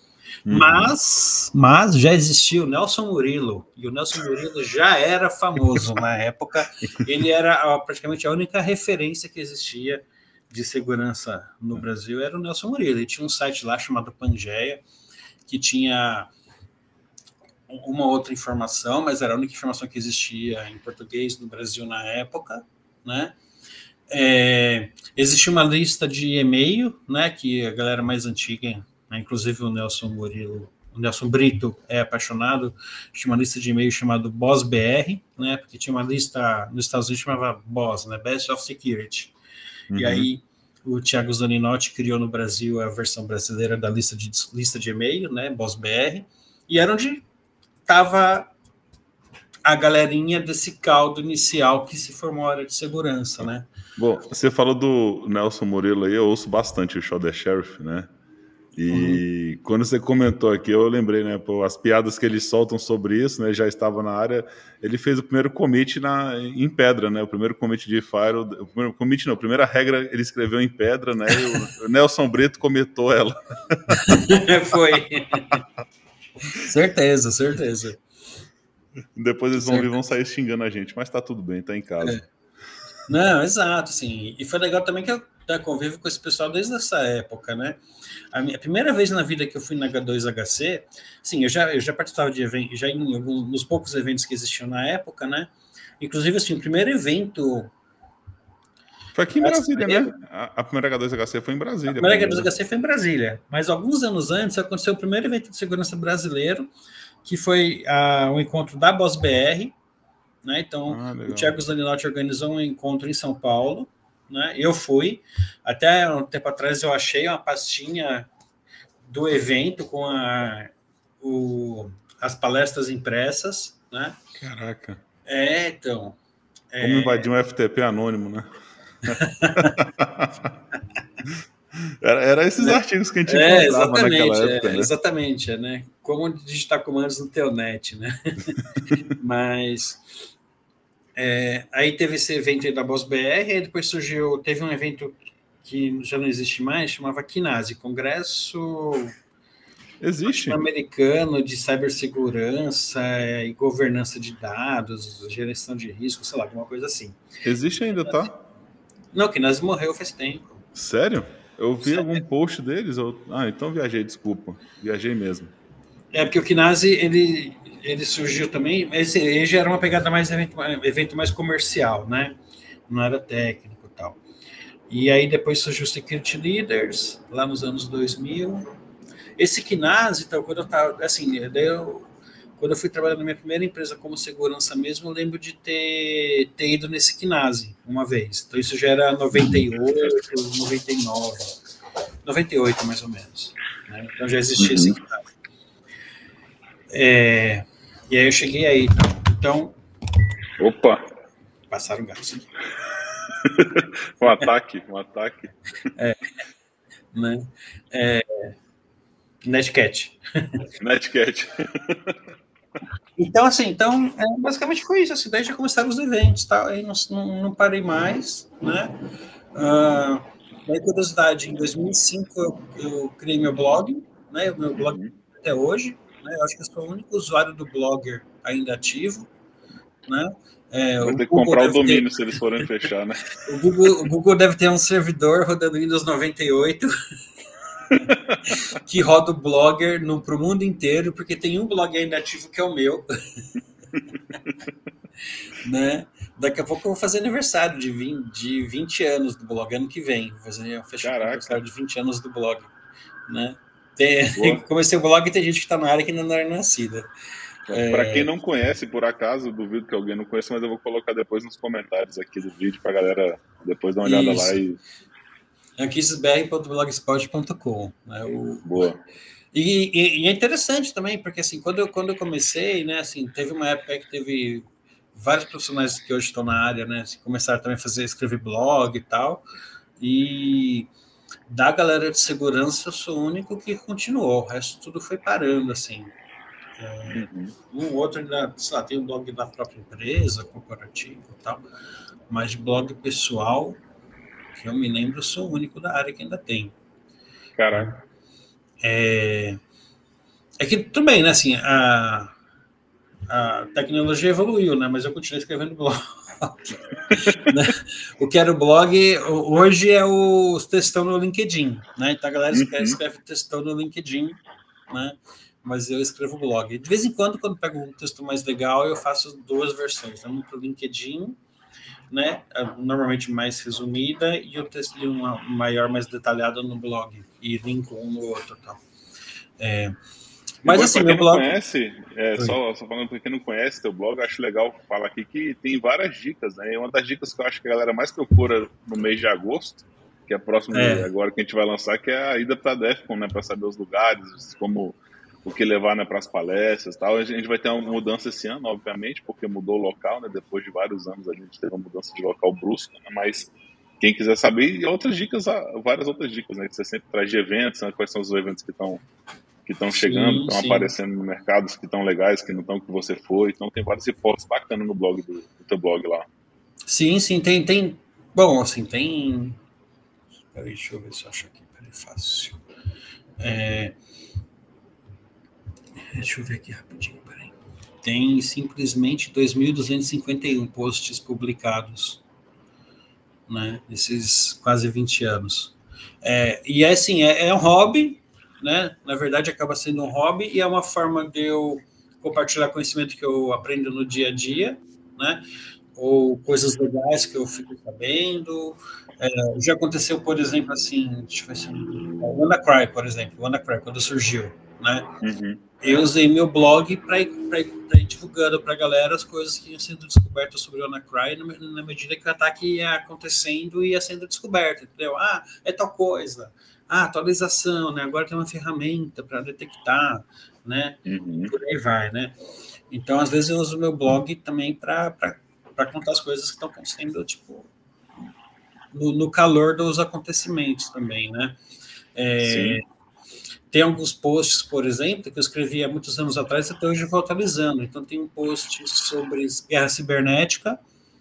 Mas já existia o Nelson Murilo, e o Nelson Murilo já era famoso na época. Ele era praticamente a única referência que existia de segurança no Brasil, era o Nelson Murilo. Ele tinha um site lá chamado Pangeia, que tinha uma outra informação, mas era a única informação que existia em português no Brasil na época, né? Existia uma lista de e-mail, né, que a galera mais antiga, né, inclusive o Nelson Brito é apaixonado, tinha uma lista de e-mail chamada BOSBR, né, porque tinha uma lista nos Estados Unidos que chamava BOS, né, Best of Security. E aí o Thiago Zaninotti criou no Brasil a versão brasileira da lista de e-mail, né, BOSBR, e era onde estava a galerinha desse caldo inicial que se formou a área de segurança, né? Bom, você falou do Nelson Murilo aí, eu ouço bastante o Show the Sheriff, né? E quando você comentou aqui, eu lembrei, né? As piadas que eles soltam sobre isso, né? Já estava na área. Ele fez o primeiro commit em pedra, né? O primeiro commit de Firewall. O primeiro commit não, a primeira regra ele escreveu em pedra, né? E o Nelson Brito comentou ela. Foi. Certeza. Depois eles vão sair xingando a gente, mas tá tudo bem, tá em casa. Não, exato, assim. E foi legal também que eu convivo com esse pessoal desde essa época, né? A primeira vez na vida que eu fui na H2HC, sim, eu já participava de eventos, já nos poucos eventos que existiam na época, né? Inclusive, assim, o primeiro evento... Foi aqui em Brasília, né? A primeira H2HC foi em Brasília. A primeira H2HC foi em Brasília, mas alguns anos antes aconteceu o primeiro evento de segurança brasileiro, que foi o encontro da BOSBR, né? Então, o Thiago Zaninotti organizou um encontro em São Paulo, né? Eu fui, até um tempo atrás eu achei uma pastinha do evento com as palestras impressas, né? Caraca. Então... Como invadir um FTP anônimo, né? Era esses artigos que a gente encontrava naquela época, né? Exatamente, né? Como digitar comandos no Telnet, né? Mas aí teve esse evento aí da Boss BR, aí depois teve um evento que já não existe mais, chamava CNASE, Congresso Existe. Americano de Cibersegurança e Governança de Dados, Gestão de Risco, sei lá, alguma coisa assim. Existe ainda, tá? Não, CNASE morreu faz tempo. Sério? Eu vi algum post deles. Então viajei, desculpa. Viajei mesmo. Porque o CNASE, ele surgiu também, ele já era uma pegada mais evento mais comercial, né? Não era técnico e tal. E aí depois surgiu o Security Leaders, lá nos anos 2000. Esse CNASE, então, quando eu tava, assim, quando eu fui trabalhar na minha primeira empresa como segurança mesmo, eu lembro de ter ido nesse CNASE uma vez. Então isso já era 98, 99, 98 mais ou menos. Né? Então já existia esse CNASE. E aí eu cheguei aí. Então. Opa! Passaram gatos aqui. um ataque. Né? Netcat. Então, assim, basicamente foi isso. Assim, daí já começaram os eventos, tá? Aí não parei mais, né? Daí, curiosidade, em 2005 eu criei meu blog, né? O meu blog até hoje, né? Eu acho que eu sou o único usuário do Blogger ainda ativo, né? Vai ter que comprar o domínio se eles forem fechar, né? O Google deve ter um servidor rodando Windows 98 que roda o Blogger para o mundo inteiro, porque tem um blog ainda ativo que é o meu. Né? Daqui a pouco eu vou fazer aniversário de 20 anos do blog, ano que vem. Vou fazer aniversário de 20 anos do blog. Né? Comecei o blog e tem gente que está na área que ainda não era nascida. Para quem não conhece, por acaso, duvido que alguém não conheça, mas eu vou colocar depois nos comentários aqui do vídeo para a galera depois dar uma olhada lá e... anquisbr.blogspot.com, né? Boa. E é interessante também, porque assim, quando eu comecei, né, assim, teve uma época que teve vários profissionais que hoje estão na área, né, assim, começaram também a escrever blog e tal, e da galera de segurança eu sou o único que continuou, o resto tudo foi parando, assim. Um outro ainda, sei lá, tem um blog da própria empresa, corporativo e tal, mas de blog pessoal, que eu me lembro, eu sou o único da área que ainda tem. Caraca. É que tudo bem, né? Assim, a tecnologia evoluiu, né? Mas eu continuo escrevendo blog. Né? O que era o blog, hoje é o textão no LinkedIn, né? Então a galera escreve textão no LinkedIn, né? Mas eu escrevo blog. De vez em quando pego um texto mais legal, eu faço duas versões, uma para o LinkedIn, né? Normalmente mais resumida, e o texto uma maior, mais detalhada no blog, e linko um no outro, tal. Mas assim, meu blog... Conhece, só falando para quem não conhece teu blog, acho legal falar aqui que tem várias dicas, né? E uma das dicas que eu acho que a galera mais procura no mês de agosto, que é próximo agora que a gente vai lançar, que é a ida para a DEFCON, né? Para saber os lugares, como o que levar, né, para as palestras e tal. A gente vai ter uma mudança esse ano, obviamente, porque mudou o local, né? Depois de vários anos a gente teve uma mudança de local brusca, né? Mas quem quiser saber, e outras dicas, várias outras dicas, né? Que você sempre traz de eventos, né? Quais são os eventos que estão chegando, estão aparecendo no mercado, que estão legais, que não estão, que você foi. Então tem várias hipóteses bacanas no blog do teu blog lá. Sim, tem. Bom, assim, tem. Peraí, deixa eu ver se eu acho aqui. Peraí, fácil. Deixa eu ver aqui rapidinho, peraí. Tem simplesmente 2.251 posts publicados, né? Nesses quase 20 anos. E assim, é um hobby, né? Na verdade, acaba sendo um hobby e é uma forma de eu compartilhar conhecimento que eu aprendo no dia a dia, né? Ou coisas legais que eu fico sabendo. Já aconteceu, por exemplo, assim, deixa eu ver se o WannaCry, por exemplo, o WannaCry, quando surgiu, né? Eu usei meu blog para ir divulgando para a galera as coisas que iam sendo descobertas sobre o WannaCry na medida que o ataque ia acontecendo e ia sendo descoberto, entendeu? É tal coisa. Atualização, né? Agora tem uma ferramenta para detectar, né? Por aí vai, né? Então, às vezes eu uso meu blog também para contar as coisas que estão acontecendo, tipo, no calor dos acontecimentos também, né? Sim. Tem alguns posts, por exemplo, que eu escrevi há muitos anos atrás, até hoje eu vou atualizando. Então, tem um post sobre guerra cibernética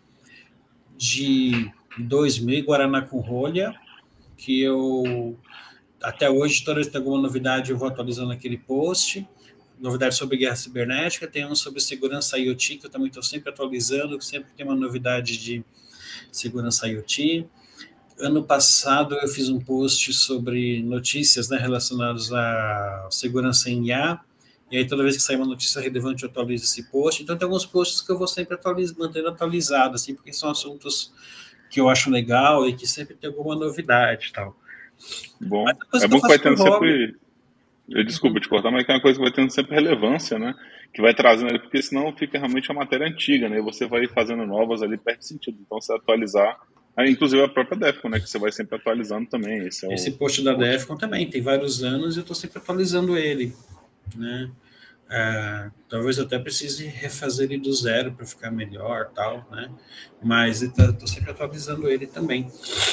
de 2000, Guaraná com rolha, que eu, até hoje, toda vez que tem alguma novidade, eu vou atualizando aquele post. Novidade sobre guerra cibernética, tem um sobre segurança IoT, que eu também estou sempre atualizando, sempre tem uma novidade de segurança IoT. Ano passado eu fiz um post sobre notícias, né, relacionadas à segurança em IA, e aí toda vez que sair uma notícia relevante eu atualizo esse post. Então tem alguns posts que eu vou sempre mantendo atualizado, assim, porque são assuntos que eu acho legal e que sempre tem alguma novidade e tal. Bom, é bom que vai tendo sempre... Desculpa te cortar, mas é uma coisa que vai tendo sempre relevância, né? Que vai trazendo ali, porque senão fica realmente a matéria antiga, né? E você vai fazendo novas ali, perde sentido. Então, você atualizar, inclusive a própria Defcon, né? Que você vai sempre atualizando também. Esse post da Defcon também tem vários anos e eu estou sempre atualizando ele, né? Talvez eu até precise refazer ele do zero para ficar melhor, tal, né? Mas estou sempre atualizando ele também.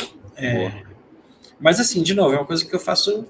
Mas assim, de novo, é uma coisa que eu faço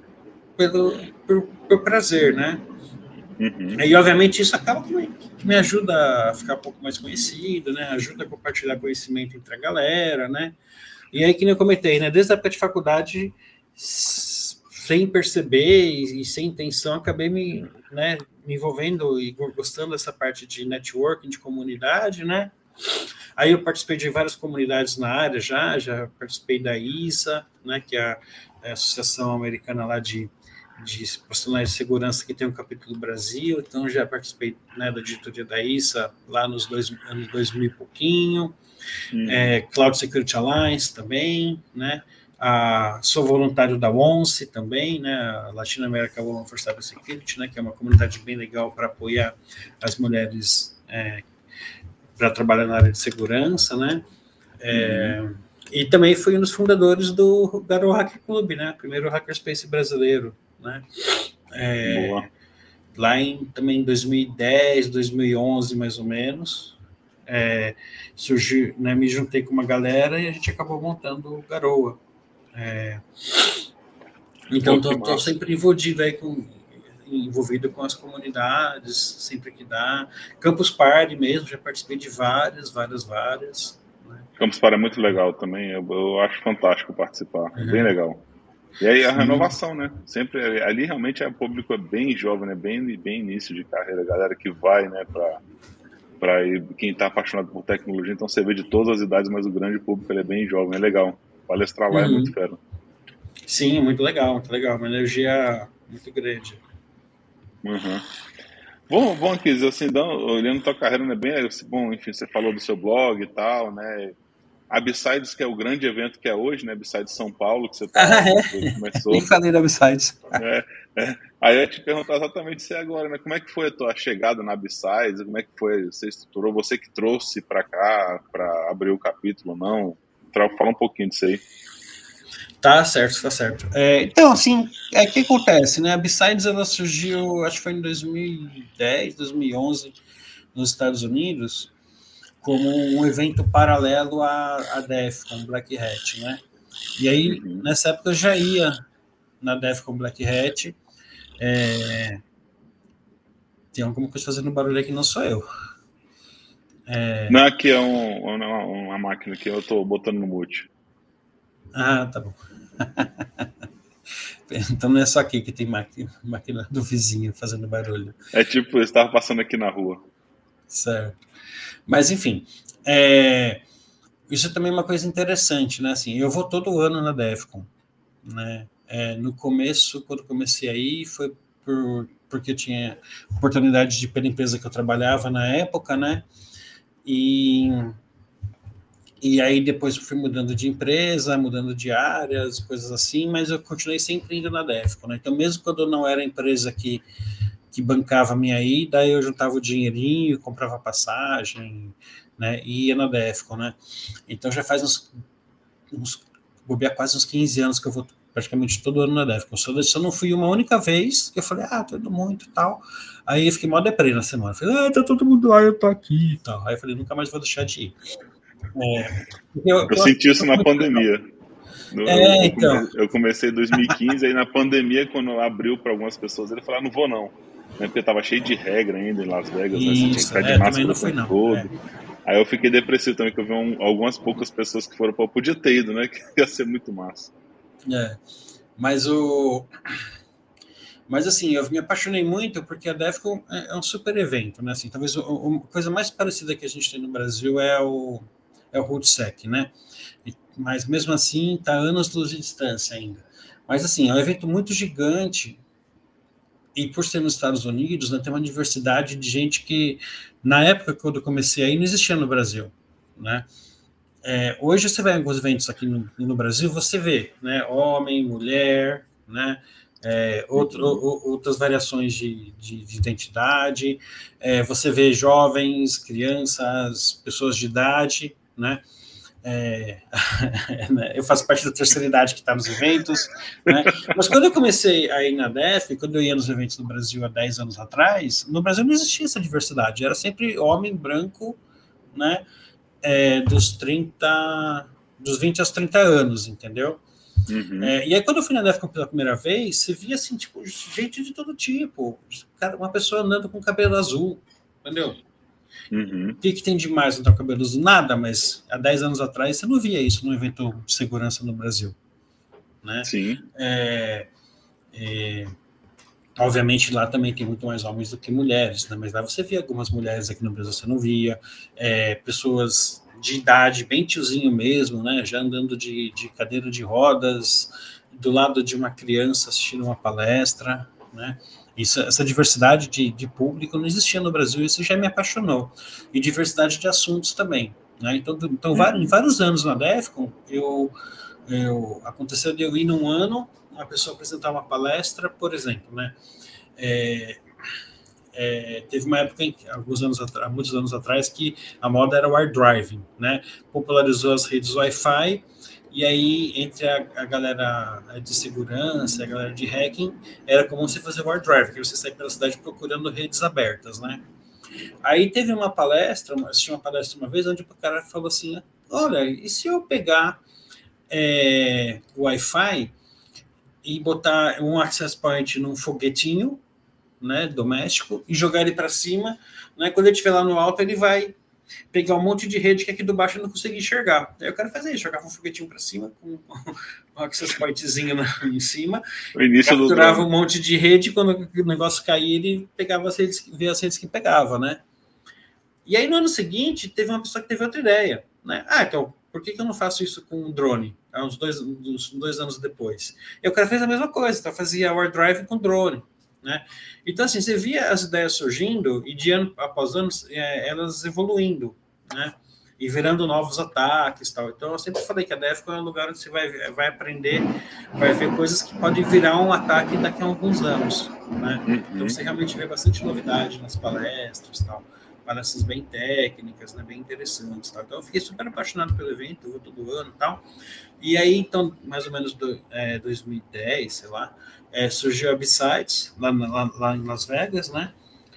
por prazer, né? Uhum. E obviamente isso acaba que me ajuda a ficar um pouco mais conhecido, né? Ajuda a compartilhar conhecimento entre a galera, né? E aí, que nem eu comentei, né? Desde a época de faculdade, sem perceber e sem intenção, acabei me envolvendo e gostando dessa parte de networking, de comunidade, né? Aí eu participei de várias comunidades na área já participei da ISA, né? Que é a Associação Americana lá de profissionais de segurança, que tem um capítulo do Brasil, então já participei, né, da diretoria da ISA lá nos anos 2000 e pouquinho, Cloud Security Alliance também, né, sou voluntário da ONCE também, né, a Latin America Women for Cyber Security, né, que é uma comunidade bem legal para apoiar as mulheres para trabalhar na área de segurança, né, e também fui um dos fundadores do Garou Hacker Club, né, primeiro hackerspace brasileiro, né? Lá também em 2010, 2011, mais ou menos, surgiu, né, me juntei com uma galera e a gente acabou montando o Garoa. Então, estou sempre envolvido com as comunidades, sempre que dá. Campus Party mesmo, já participei de várias. Né? Campus Party é muito legal também, eu acho fantástico participar, bem legal. E aí a renovação, né? Sempre ali realmente o público é bem jovem, né? Bem início de carreira, galera que vai, né? Para quem está apaixonado por tecnologia, então você vê de todas as idades, mas o grande público ele é bem jovem, é legal. Palestrar lá é muito fera. Sim, muito legal, uma energia muito grande. Bom, aqui, assim, olhando tua carreira, né? Bem, bom, enfim, você falou do seu blog e tal, né? A B-Sides, que é o grande evento que é hoje, né? B-Sides São Paulo, que você começou. Nem falei da B-Sides. Aí eu ia te perguntar exatamente isso agora, né? Como é que foi a tua chegada na B-Sides? Como é que você estruturou? Você que trouxe para cá, para abrir o capítulo, não? Fala um pouquinho disso aí. Tá certo. Então, assim, o que acontece, né? A B-Sides, ela surgiu, acho que foi em 2010, 2011, nos Estados Unidos, como um evento paralelo à Defcon Black Hat, né? E aí, nessa época, eu já ia na Defcon Black Hat. Tem alguma coisa fazendo barulho aqui, não sou eu. Não, aqui é uma máquina que eu estou botando no mute. Ah, tá bom. Então não é só aqui que tem máquina do vizinho fazendo barulho. É tipo, eu estava passando aqui na rua. Certo. Mas, enfim, isso também é uma coisa interessante, né? Assim, eu vou todo ano na Defcon, né? No começo, quando comecei aí, foi porque eu tinha oportunidade de ir pela empresa que eu trabalhava na época, né? E aí depois eu fui mudando de empresa, mudando de áreas, coisas assim, mas eu continuei sempre indo na Defcon, né? Então, mesmo quando eu não era a empresa que bancava a minha ida, eu juntava o dinheirinho, comprava passagem, né? E ia na Defcon, né? Então, já faz quase uns 15 anos que eu vou praticamente todo ano na Defcon. Só não fui uma única vez, que eu falei, tô indo muito e tal. Aí eu fiquei mó deprê na semana. Falei, tá todo mundo lá, eu tô aqui e tal. Aí eu falei, nunca mais vou deixar de ir. Eu senti isso na pandemia. Então. Eu comecei em 2015, aí na pandemia, quando abriu para algumas pessoas, ele falou, não vou não. Né, porque tava cheio de regra ainda em Las Vegas, né? Você tinha que ficar de máscara o tempo todo. Aí eu fiquei depressivo também, que eu vi algumas poucas pessoas que foram para podia ter ido, né? Que ia ser muito massa. Mas assim, eu me apaixonei muito porque a DEFCON é um super evento, né? Assim, talvez a coisa mais parecida que a gente tem no Brasil é o RoadSec, né? Mas mesmo assim está anos-luz de distância ainda. Mas assim, é um evento muito gigante e por ser nos Estados Unidos, né, tem uma diversidade de gente que na época quando eu comecei aí não existia no Brasil, né? Hoje você vai em alguns eventos aqui no Brasil, você vê, né, homem, mulher, né, outras variações de identidade, você vê jovens, crianças, pessoas de idade, né? Eu faço parte da terceira idade que está nos eventos, né? Mas quando eu comecei a ir na DEF, quando eu ia nos eventos no Brasil há 10 anos atrás, no Brasil não existia essa diversidade, era sempre homem branco, né? Dos 20 aos 30 anos, entendeu? Uhum. E aí quando eu fui na DEFCON pela primeira vez, você via assim, tipo, gente de todo tipo, uma pessoa andando com cabelo azul, entendeu? Uhum. O que tem de mais no teu cabelo azul? Nada, mas há 10 anos atrás você não via isso num evento de segurança no Brasil, né? Sim. Obviamente lá também tem muito mais homens do que mulheres, né? Mas lá você via algumas mulheres, aqui no Brasil você não via, pessoas de idade, bem tiozinho mesmo, né? Já andando de cadeira de rodas, do lado de uma criança assistindo uma palestra, né? Essa diversidade de público não existia no Brasil, isso já me apaixonou. E diversidade de assuntos também, né? Então em vários anos na DEFCON, aconteceu de eu ir num ano, a pessoa apresentar uma palestra, por exemplo, né? Teve uma época, há muitos anos atrás, que a moda era o hard driving, né? Popularizou as redes Wi-Fi, e aí, entre a galera de segurança, a galera de hacking, era comum você fazer o hard driving, que você sair pela cidade procurando redes abertas, né? Aí teve uma palestra, assisti uma palestra uma vez, onde o cara falou assim, olha, e se eu pegar o Wi-Fi e botar um access point num foguetinho, né, doméstico, e jogar ele para cima, né, quando ele estiver lá no alto, ele vai pegar um monte de rede que aqui do baixo eu não consegui enxergar. Aí eu quero fazer isso, jogava um foguetinho para cima, com um access pointzinho em cima, capturava um monte de rede, quando o negócio caía, ele pegava as redes, via as redes que pegava, né? E aí no ano seguinte, teve uma pessoa que teve outra ideia, né? Então, por que eu não faço isso com um drone? Uns dois anos depois. E o cara fez a mesma coisa, então fazia hard drive com drone, né? Então, assim, você via as ideias surgindo e de ano após ano elas evoluindo, né? E virando novos ataques e tal. Então, eu sempre falei que a DEFCON é um lugar onde você vai aprender, vai ver coisas que podem virar um ataque daqui a alguns anos, né? Então, você realmente vê bastante novidade nas palestras e tal. Palestras bem técnicas, né, bem interessantes. Tal. Então, eu fiquei super apaixonado pelo evento, eu vou todo ano e tal. E aí, então, mais ou menos 2010, sei lá, surgiu a B-Sides, lá em Las Vegas, né?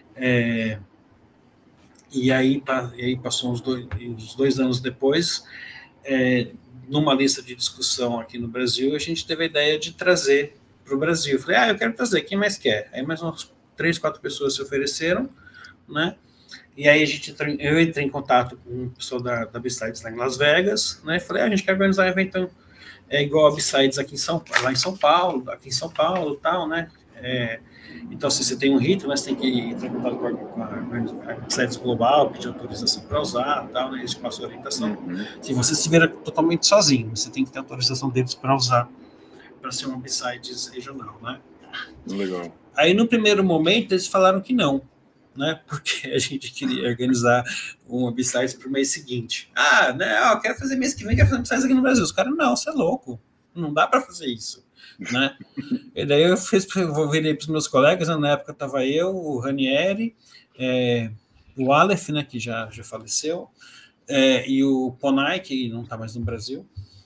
E aí passou uns 2 anos depois, numa lista de discussão aqui no Brasil, a gente teve a ideia de trazer para o Brasil. Eu falei, eu quero trazer, quem mais quer? Aí mais umas 3, 4 pessoas se ofereceram, né? E aí eu entrei em contato com o pessoal da B-Sides lá em Las Vegas, né? E falei, a gente quer organizar um evento igual a B-Sides lá em São Paulo, tal, né? Então, assim, você tem um rito, né? Você tem que entrar em contato com a B-Sides Global, pedir autorização para usar, tal, né? Eles passam a orientação. Se você se vira totalmente sozinho, você tem que ter autorização deles para usar, para ser uma B-Sides regional, né? Legal. Aí, no primeiro momento, eles falaram que não, né? Porque a gente queria organizar uma B-Sides para o mês seguinte. Né? Eu quero fazer mês que vem, quero fazer B-Sides aqui no Brasil. Os caras, não, você é louco. Não dá para fazer isso, né? E daí eu virei para os meus colegas, né? Na época estava eu, o Ranieri, o Aleph, né? Que já faleceu, e o Ponai, que não está mais no Brasil.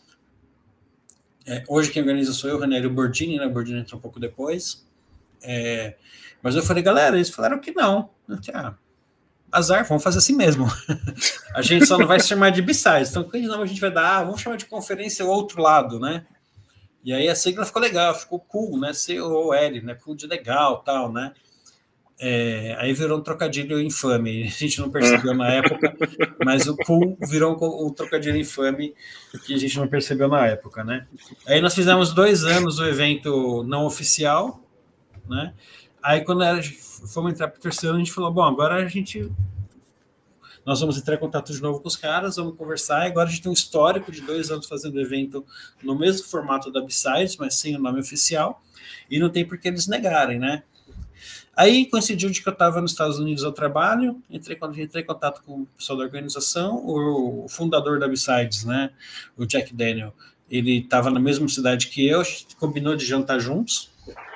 Hoje quem organiza sou eu, o Ranieri e o Bordini, né? O Bordini entrou um pouco depois. Mas eu falei, galera, eles falaram que não. Eu disse, azar, vamos fazer assim mesmo. A gente só não vai chamar de B-Sides. Então, que nome a gente vai dar? Vamos chamar de Conferência Outro Lado, né? E aí a sigla ficou legal, ficou cool, né? C-O-O-L, né? Cool de legal, tal, né? Aí virou um trocadilho infame. A gente não percebeu na época, mas o cool virou um trocadilho infame que a gente não percebeu na época, né? Aí nós fizemos 2 anos do evento não oficial, né? Aí quando fomos entrar para o 3º ano, a gente falou, bom, agora nós vamos entrar em contato de novo com os caras, vamos conversar, e agora a gente tem um histórico de 2 anos fazendo evento no mesmo formato da B-Sides, mas sem o nome oficial, e não tem por que eles negarem, né? Aí coincidiu de que eu estava nos Estados Unidos ao trabalho, entrei em contato com o pessoal da organização, o fundador da B-Sides, né, o Jack Daniel, ele estava na mesma cidade que eu, a gente combinou de jantar juntos,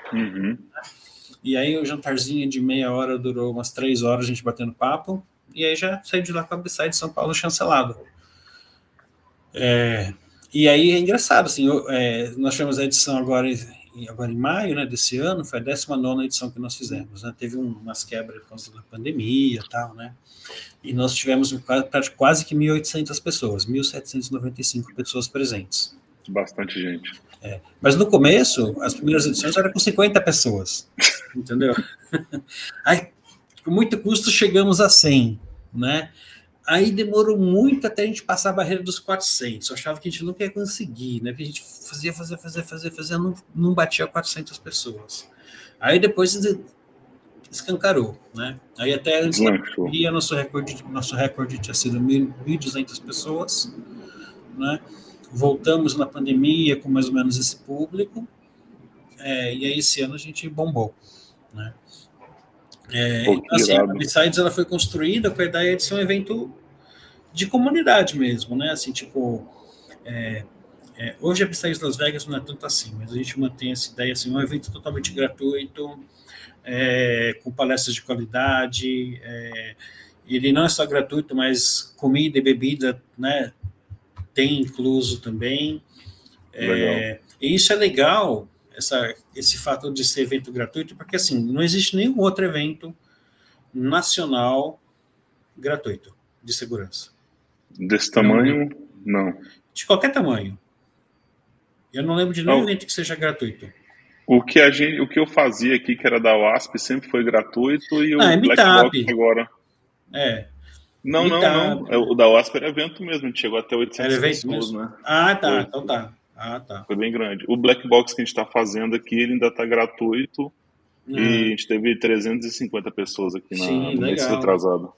e aí o jantarzinho de meia hora durou umas 3 horas, a gente batendo papo, e aí já saí de lá com a B-Sides São Paulo chancelado. E aí é engraçado, assim, nós tivemos a edição agora em maio, né, desse ano, foi a 19ª edição que nós fizemos, né, teve umas quebras por causa da pandemia e tal, né, e nós tivemos quase que 1.800 pessoas, 1.795 pessoas presentes. Bastante gente. Mas no começo, as primeiras edições eram com 50 pessoas, entendeu? Aí, com muito custo, chegamos a 100, né? Aí demorou muito até a gente passar a barreira dos 400. Eu achava que a gente nunca ia conseguir, né? Porque a gente fazia, não batia 400 pessoas. Aí depois escancarou, né? Aí até antes da pandemia, nosso recorde tinha sido 1.200 pessoas, né? Voltamos na pandemia com mais ou menos esse público, e aí esse ano a gente bombou, né? Assim, a B-Sides ela foi construída com a ideia de ser um evento de comunidade mesmo, né? Assim, tipo, hoje a B-Sides Las Vegas não é tanto assim, mas a gente mantém essa ideia, assim, um evento totalmente gratuito, com palestras de qualidade, ele não é só gratuito, mas comida e bebida, né, tem incluso também, e isso é legal, esse fato de ser evento gratuito, porque assim, não existe nenhum outro evento nacional gratuito de segurança. Desse tamanho, não. De qualquer tamanho. Eu não lembro de nenhum evento que seja gratuito. O que eu fazia aqui, que era da WASP, sempre foi gratuito, e o Black Box agora... Não. O da WASP era evento mesmo, a gente chegou até 800 pessoas, né? Tá, então tá. Foi bem grande. O Black Box que a gente está fazendo aqui, ele ainda está gratuito, e a gente teve 350 pessoas aqui no mês retrasado.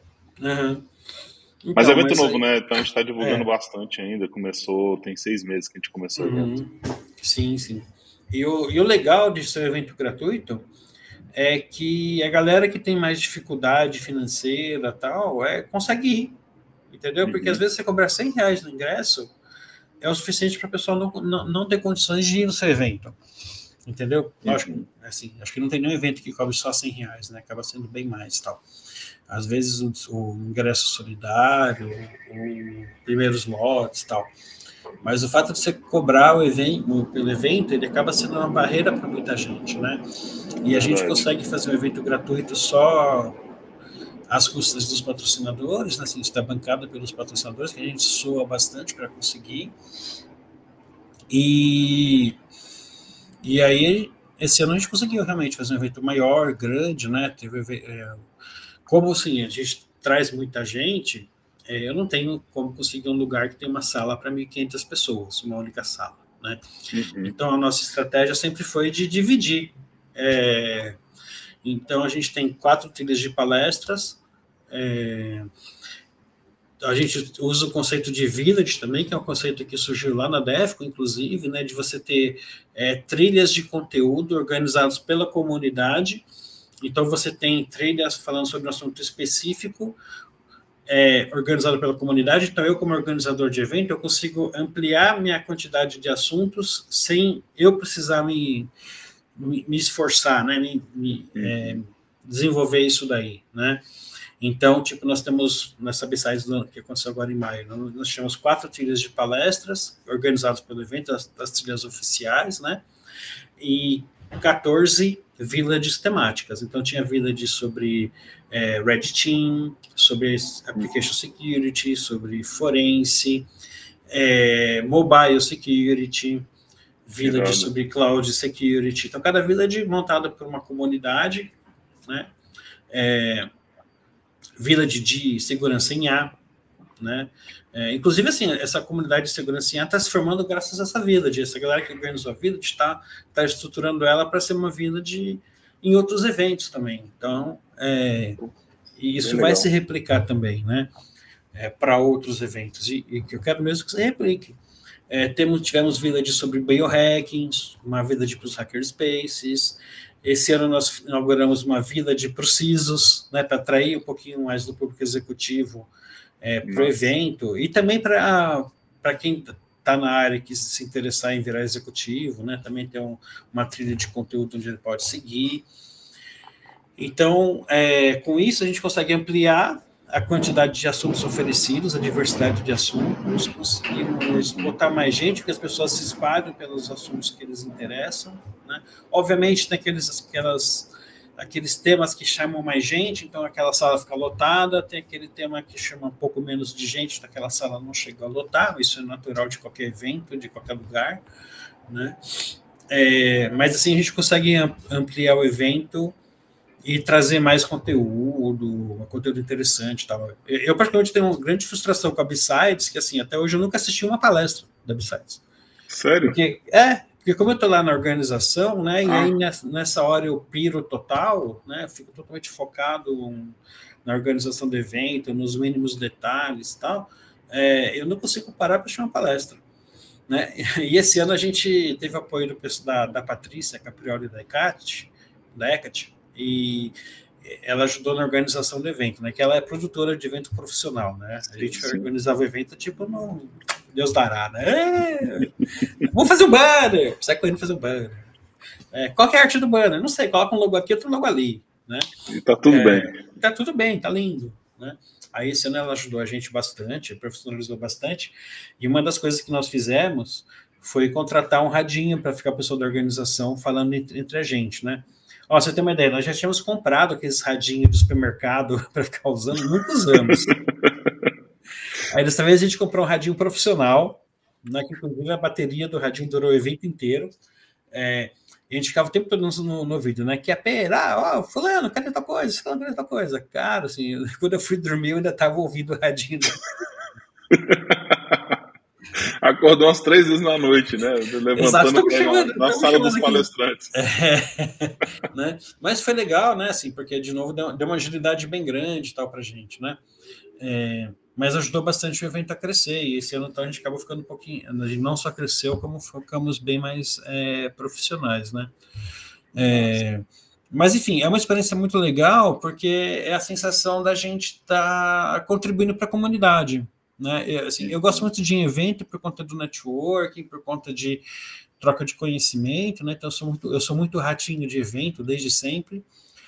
Então, mas é evento novo, né? Então a gente está divulgando bastante ainda. Tem 6 meses que a gente começou o evento. Sim. E o legal de ser um evento gratuito é que a galera que tem mais dificuldade financeira tal, consegue ir, entendeu? Porque às vezes você cobrar R$100 no ingresso é o suficiente para a pessoa não ter condições de ir no seu evento, entendeu? Lógico, assim, acho que não tem nenhum evento que cobre só R$100, né? Acaba sendo bem mais tal. Às vezes o ingresso solidário, ou primeiros lotes tal. Mas o fato de você cobrar pelo evento, ele acaba sendo uma barreira para muita gente, né? E a gente consegue fazer um evento gratuito só às custas dos patrocinadores, né? Assim, está bancado pelos patrocinadores, que a gente soa bastante para conseguir. E aí, esse ano a gente conseguiu realmente fazer um evento maior, grande, né? Como assim, a gente traz muita gente, eu não tenho como conseguir um lugar que tem uma sala para 1.500 pessoas, uma única sala, né? Então a nossa estratégia sempre foi de dividir. Então a gente tem 4 trilhas de palestras, a gente usa o conceito de village também, que é um conceito que surgiu lá na DEFCON, inclusive, né, de você ter trilhas de conteúdo organizados pela comunidade. Então você tem trilhas falando sobre um assunto específico, organizado pela comunidade. Então eu, como organizador de evento, eu consigo ampliar minha quantidade de assuntos sem eu precisar me esforçar, né, desenvolver isso daí, né? Então, tipo, nós temos nessa B-Sides que aconteceu agora em maio, nós tivemos 4 trilhas de palestras organizadas pelo evento, as trilhas oficiais, né? E 14 villages temáticas. Então, tinha village sobre Red Team, sobre Application Security, sobre Forense, Mobile Security, village sobre Cloud Security. Então, cada village montada por uma comunidade, né? Village de segurança em A, né? Inclusive, assim, essa comunidade de segurança em A está se formando graças a essa village. Essa galera que organizou a village está estruturando ela para ser uma village em outros eventos também. Então, e isso vai se replicar também, né? Para outros eventos. E que eu quero mesmo que se replique. Tivemos village sobre biohacking, uma village para os hackerspaces. Esse ano nós inauguramos uma village para os CISOs, né, para atrair um pouquinho mais do público executivo para o evento, e também para quem está na área e quis se interessar em virar executivo, né, também tem uma trilha de conteúdo onde ele pode seguir. Então, com isso, a gente consegue ampliar a quantidade de assuntos oferecidos, a diversidade de assuntos, conseguimos botar mais gente, porque as pessoas se espalham pelos assuntos que eles interessam, né? Obviamente, tem aqueles temas que chamam mais gente, então aquela sala fica lotada, tem aquele tema que chama um pouco menos de gente, então aquela sala não chega a lotar, isso é natural de qualquer evento, de qualquer lugar, né? Mas assim, a gente consegue ampliar o evento e trazer mais conteúdo, um conteúdo interessante. Tal. Eu particularmente tenho uma grande frustração com a B-Sides, que assim, até hoje eu nunca assisti uma palestra da B-Sides. Sério? Porque como eu estou lá na organização, né, e aí nessa hora eu piro total, né, eu fico totalmente focado na organização do evento, nos mínimos detalhes e tal, eu não consigo parar para assistir uma palestra. Né? E esse ano a gente teve apoio da Patrícia Caprioli da ECAT, e ela ajudou na organização do evento, né? Que ela é produtora de evento profissional, né? A gente organizava o evento tipo no Deus dará, né? Vamos fazer um banner! Sai correndo fazer um banner. Qual que é a arte do banner? Não sei, coloca um logo aqui, outro logo ali, né? E tá tudo bem. Tá tudo bem, tá lindo, né? Aí esse ano ela ajudou a gente bastante, profissionalizou bastante, e uma das coisas que nós fizemos foi contratar um radinho para ficar a pessoa da organização falando entre a gente, né? Ó, você tem uma ideia, nós já tínhamos comprado aqueles radinhos do supermercado para ficar usando, nunca usamos. Aí dessa vez a gente comprou um radinho profissional, né, que inclusive a bateria do radinho durou o evento inteiro. A gente ficava o tempo todo no vídeo, né? Que fulano, cadê tal coisa? Fulano, cadê tal coisa? Cara, assim, quando eu fui dormir, eu ainda estava ouvindo o radinho. Acordou umas 3 vezes na noite, né? Levantando na sala dos palestrantes. Né? Mas foi legal, né? Assim, porque, de novo, deu uma agilidade bem grande e tal pra gente, né? Mas ajudou bastante o evento a crescer, e esse ano então, a gente acabou ficando um pouquinho... A gente não só cresceu, como ficamos bem mais profissionais, né? Mas, enfim, é uma experiência muito legal, porque é a sensação da gente estar contribuindo para a comunidade, né? Assim, eu gosto muito de evento por conta do networking, por conta de troca de conhecimento, né? Então eu sou muito ratinho de evento desde sempre.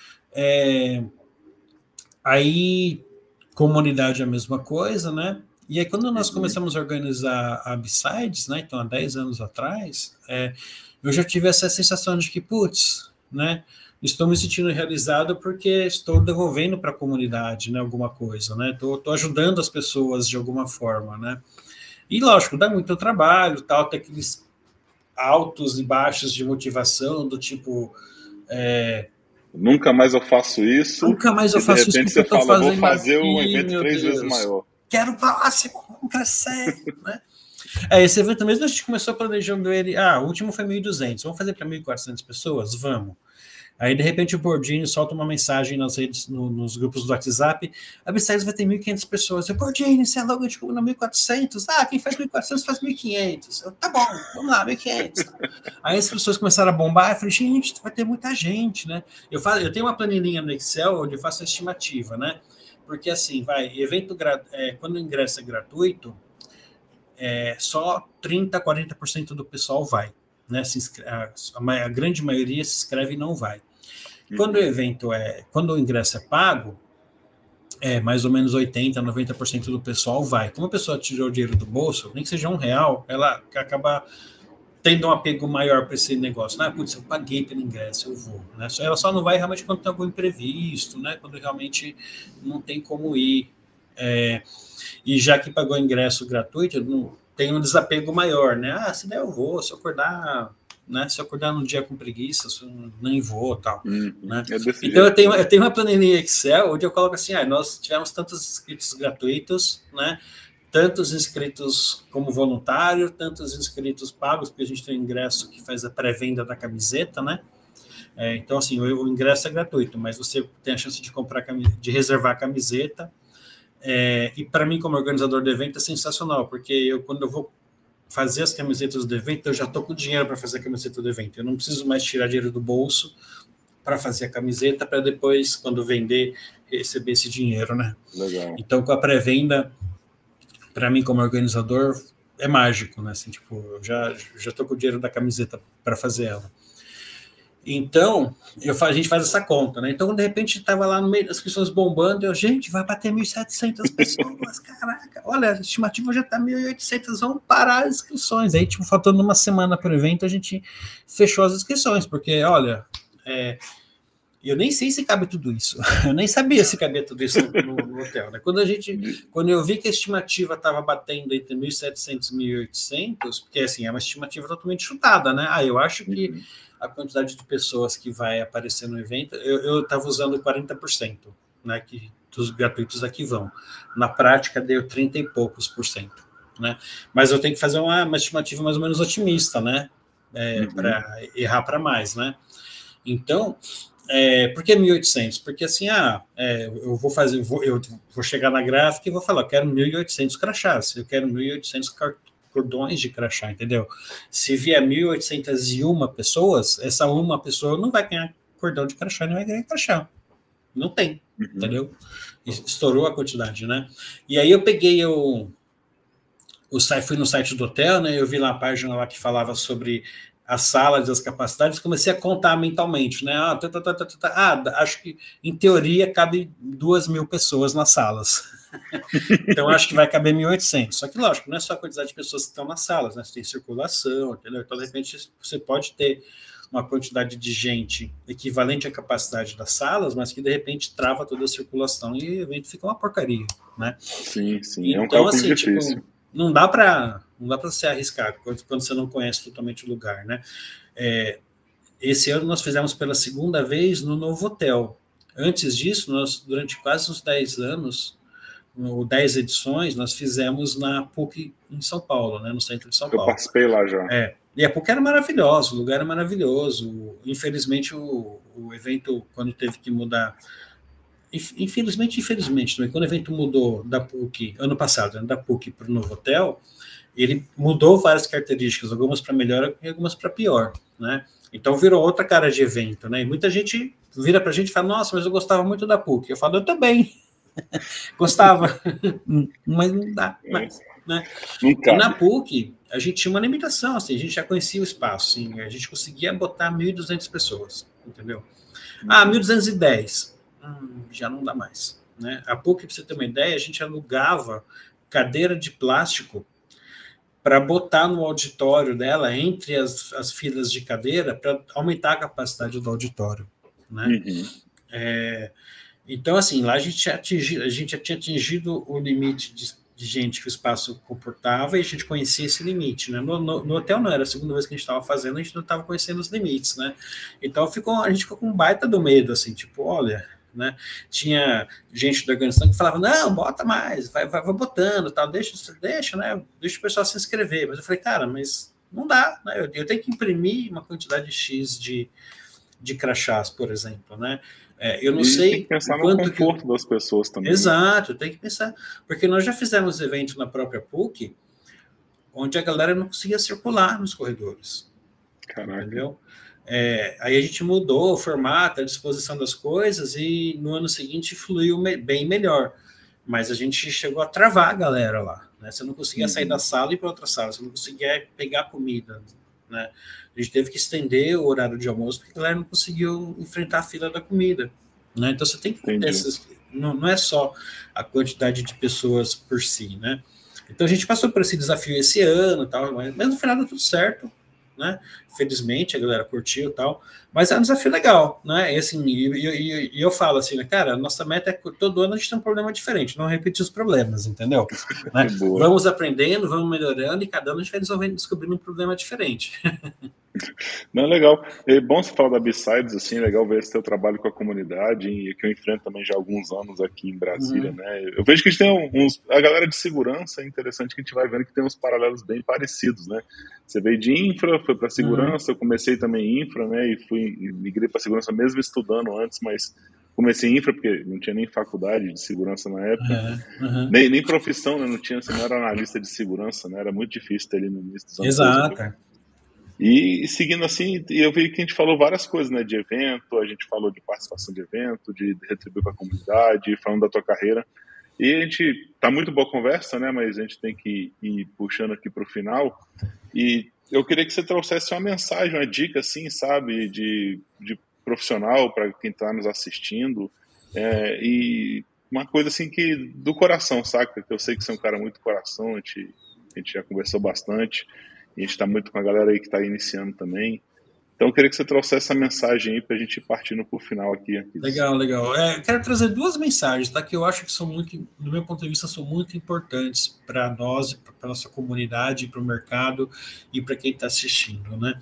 Aí comunidade é a mesma coisa, né? E aí quando nós começamos a organizar a B-Sides, né? Então há 10 anos atrás, eu já tive essa sensação de que, putz, né? Estou me sentindo realizado porque estou devolvendo para a comunidade, né, alguma coisa, né? Estou ajudando as pessoas de alguma forma, né? E lógico, dá muito trabalho, tal, tem aqueles altos e baixos de motivação do tipo, nunca mais eu faço isso. Nunca mais eu faço isso porque você fala, vou fazer um evento 3 vezes maior. Quero o próximo, vamos crescer, né? Esse evento mesmo a gente começou planejando ele. O último foi 1.200, vamos fazer para 1.400 pessoas? Vamos. Aí, de repente, o Bordini solta uma mensagem nas redes, nos grupos do WhatsApp, a B-Sides vai ter 1.500 pessoas. Eu, Bordini, você é logo de no 1.400? Quem faz 1.400 faz 1.500. Tá bom, vamos lá, 1.500. Aí as pessoas começaram a bombar, eu falei, gente, vai ter muita gente, né? Eu tenho uma planilhinha no Excel onde eu faço a estimativa, né? Porque assim, quando o ingresso é gratuito, só 30%, 40% do pessoal vai, né? A grande maioria se inscreve e não vai. Quando o ingresso é pago, mais ou menos 80%, 90% do pessoal vai. Como a pessoa tirou o dinheiro do bolso, nem que seja R$1, ela acaba tendo um apego maior para esse negócio, né? Putz, eu paguei pelo ingresso, eu vou, né? Ela só não vai realmente quando tem algum imprevisto, né? Quando realmente não tem como ir. E já que pagou ingresso gratuito, não, tem um desapego maior, né? Ah, se der eu vou, se eu acordar, né? Se eu acordar num dia com preguiça, nem vou, tal, né? Então eu tenho uma planilha Excel onde eu coloco assim, nós tivemos tantos inscritos gratuitos, né? Tantos inscritos como voluntário, tantos inscritos pagos, porque a gente tem um ingresso que faz a pré-venda da camiseta, né? Então, assim, o ingresso é gratuito, mas você tem a chance de comprar, de reservar a camiseta. E para mim, como organizador do evento, é sensacional, porque quando eu vou fazer as camisetas do evento, eu já estou com dinheiro para fazer a camiseta do evento. Eu não preciso mais tirar dinheiro do bolso para fazer a camiseta, para depois, quando vender, receber esse dinheiro, né? Legal. Então, com a pré-venda, para mim, como organizador, é mágico, né? Assim, tipo, eu já estou com o dinheiro da camiseta para fazer ela. Então, a gente faz essa conta, né? Então, de repente, estava lá no meio das inscrições bombando, gente, vai bater 1.700 pessoas, caraca, olha, a estimativa já está 1.800, vamos parar as inscrições. Aí, tipo, faltando uma semana para o evento, a gente fechou as inscrições, porque, olha, eu nem sei se cabe tudo isso. Eu nem sabia se cabia tudo isso no hotel, né? Quando eu vi que a estimativa estava batendo entre 1.700 e 1.800, porque, assim, é uma estimativa totalmente chutada, né? Eu acho que a quantidade de pessoas que vai aparecer no evento, eu estava usando 40%, né, que dos gratuitos aqui vão. Na prática, deu 30 e poucos %, né? Mas eu tenho que fazer uma estimativa mais ou menos otimista, né? Para errar para mais, né? Então, por que 1.800? Porque assim, eu vou chegar na gráfica e vou falar, eu quero 1.800 crachás, eu quero 1.800 cordões de crachá, entendeu? Se vier 1.801 pessoas, essa uma pessoa não vai ganhar cordão de crachá, não vai ganhar crachá. Não tem, entendeu? Estourou a quantidade, né? E aí eu peguei fui no site do hotel, né? Eu vi lá a página lá que falava sobre as salas e as capacidades, comecei a contar mentalmente, né? Acho que, em teoria, cabe 2.000 pessoas nas salas. Então, acho que vai caber 1.800. Só que, lógico, não é só a quantidade de pessoas que estão nas salas, né? Você tem circulação, entendeu? Então, de repente, você pode ter uma quantidade de gente equivalente à capacidade das salas, mas que, de repente, trava toda a circulação e o evento fica uma porcaria, né? Sim. Então, é um cálculo assim, difícil. Tipo, não dá para se arriscar quando você não conhece totalmente o lugar, né? Esse ano nós fizemos pela segunda vez no novo hotel. Antes disso, nós, durante quase uns 10 anos, 10 edições, nós fizemos na PUC em São Paulo, né, no centro de São Paulo. Eu participei lá já. E a PUC era maravilhosa, o lugar era maravilhoso. Infelizmente, o evento, quando teve que mudar... Infelizmente também, quando o evento mudou da PUC, ano passado, né, da PUC para o novo hotel, ele mudou várias características, algumas para melhor e algumas para pior, né? Então virou outra cara de evento, né? E muita gente vira para a gente e fala, nossa, mas eu gostava muito da PUC. Eu falo, eu também. Gostava, mas não dá mais, né? E na PUC, a gente tinha uma limitação, assim, a gente já conhecia o espaço, assim, a gente conseguia botar 1.200 pessoas, entendeu? 1.210, já não dá mais, né? A PUC, para você ter uma ideia, a gente alugava cadeira de plástico para botar no auditório dela, entre as filas de cadeira, para aumentar a capacidade do auditório, né? Então, assim, lá a gente já tinha atingido o limite de gente que o espaço comportava e a gente conhecia esse limite, né? No hotel não era a segunda vez que a gente estava fazendo, a gente não estava conhecendo os limites, né? Então a gente ficou com um baita do medo, assim, tipo, olha, né? Tinha gente da organização que falava, não, bota mais, vai botando, tal, deixa, né? Deixa o pessoal se inscrever. Mas eu falei, cara, mas não dá, né? Eu tenho que imprimir uma quantidade X de crachás, por exemplo, né? Eu não sei. Tem que pensar no conforto das pessoas também. Exato, tem que pensar. Porque nós já fizemos evento na própria PUC, onde a galera não conseguia circular nos corredores. Caraca. Entendeu? Aí a gente mudou o formato, a disposição das coisas, e no ano seguinte fluiu bem melhor. Mas a gente chegou a travar a galera lá, né? Você não conseguia sair da sala e ir para outra sala, você não conseguia pegar comida, né? A gente teve que estender o horário de almoço porque a galera não conseguiu enfrentar a fila da comida, né? Então você tem que ter essas, não é só a quantidade de pessoas por si, né? Então a gente passou por esse desafio esse ano, tal, mas no final deu tudo certo, né? Felizmente a galera curtiu e tal, mas é um desafio legal, né? E assim, eu falo assim, né, cara, a nossa meta é que todo ano a gente tem um problema diferente, não repetir os problemas, entendeu? Né? Vamos aprendendo, vamos melhorando, e cada ano a gente vai descobrindo um problema diferente. Não, legal. É bom você falar da B-Sides, assim, é legal ver esse teu trabalho com a comunidade, e que eu enfrento também já há alguns anos aqui em Brasília, né? Eu vejo que a gente tem a galera de segurança, é interessante que a gente vai vendo que tem uns paralelos bem parecidos, né? Você veio de infra, foi para segurança, eu comecei também em infra, né? E migrei para segurança mesmo estudando antes, mas comecei em infra porque não tinha nem faculdade de segurança na época, nem profissão, né? Não tinha, você não era analista de segurança, né? Era muito difícil ter ali no início dos anos 2000. Exato. E seguindo assim, eu vi que a gente falou várias coisas, né, de evento, a gente falou de participação de evento, de retribuir para a comunidade, falando da tua carreira. E a gente, tá muito boa a conversa, né, mas a gente tem que ir puxando aqui para o final. E eu queria que você trouxesse uma mensagem, uma dica, assim, sabe, de profissional para quem está nos assistindo, e uma coisa assim que do coração, saca? Que eu sei que você é um cara muito coração, a gente já conversou bastante. A gente está muito com a galera aí que está iniciando também. Então eu queria que você trouxesse essa mensagem aí para a gente ir partindo para o final aqui. Legal. Eu quero trazer duas mensagens, tá? Que eu acho que são muito, do meu ponto de vista, são muito importantes para nós, para nossa comunidade, para o mercado e para quem está assistindo, né?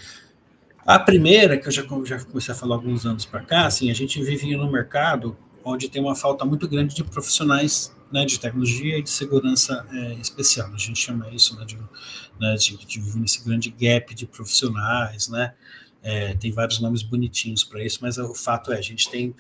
A primeira, que eu já comecei a falar alguns anos para cá, assim, a gente vive num mercado onde tem uma falta muito grande de profissionais, né, de tecnologia e de segurança especial. A gente chama isso, né, de viver nesse grande gap de profissionais, né? Tem vários nomes bonitinhos para isso, mas o fato é, a gente tem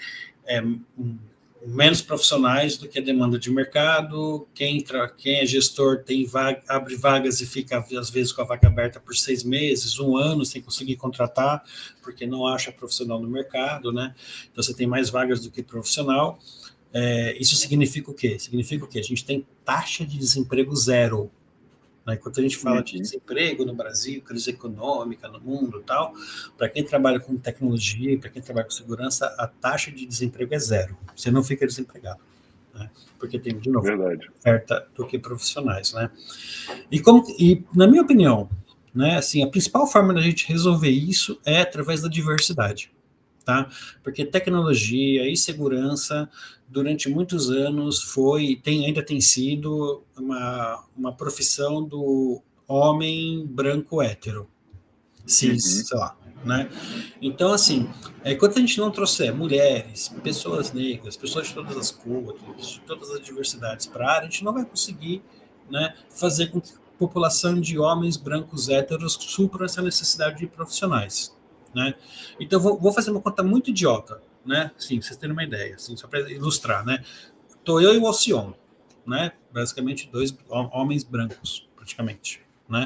menos profissionais do que a demanda de mercado. Quem é gestor abre vagas e fica, às vezes, com a vaga aberta por 6 meses, 1 ano, sem conseguir contratar, porque não acha profissional no mercado, né? Então, você tem mais vagas do que profissional. Isso significa o quê? Significa o quê? A gente tem taxa de desemprego zero. Né? Quando a gente fala de desemprego no Brasil, crise econômica no mundo e tal, para quem trabalha com tecnologia, para quem trabalha com segurança, a taxa de desemprego é zero. Você não fica desempregado. Né? Porque tem, de novo, oferta do que profissionais. Né? E, na minha opinião, né, assim, a principal forma da gente resolver isso é através da diversidade. Tá? Porque tecnologia e segurança durante muitos anos ainda tem sido uma profissão do homem branco hétero, cis, sei lá, né? Então, assim, enquanto a gente não trouxer mulheres, pessoas negras, pessoas de todas as cores, de todas as diversidades para a área, a gente não vai conseguir, né, fazer com que a população de homens brancos héteros supra essa necessidade de profissionais. Né? Então, vou fazer uma conta muito idiota, né? Sim, pra vocês terem uma ideia, assim, só para ilustrar, né? Tô eu e o Alcion, né? Basicamente 2 homens brancos, praticamente, né?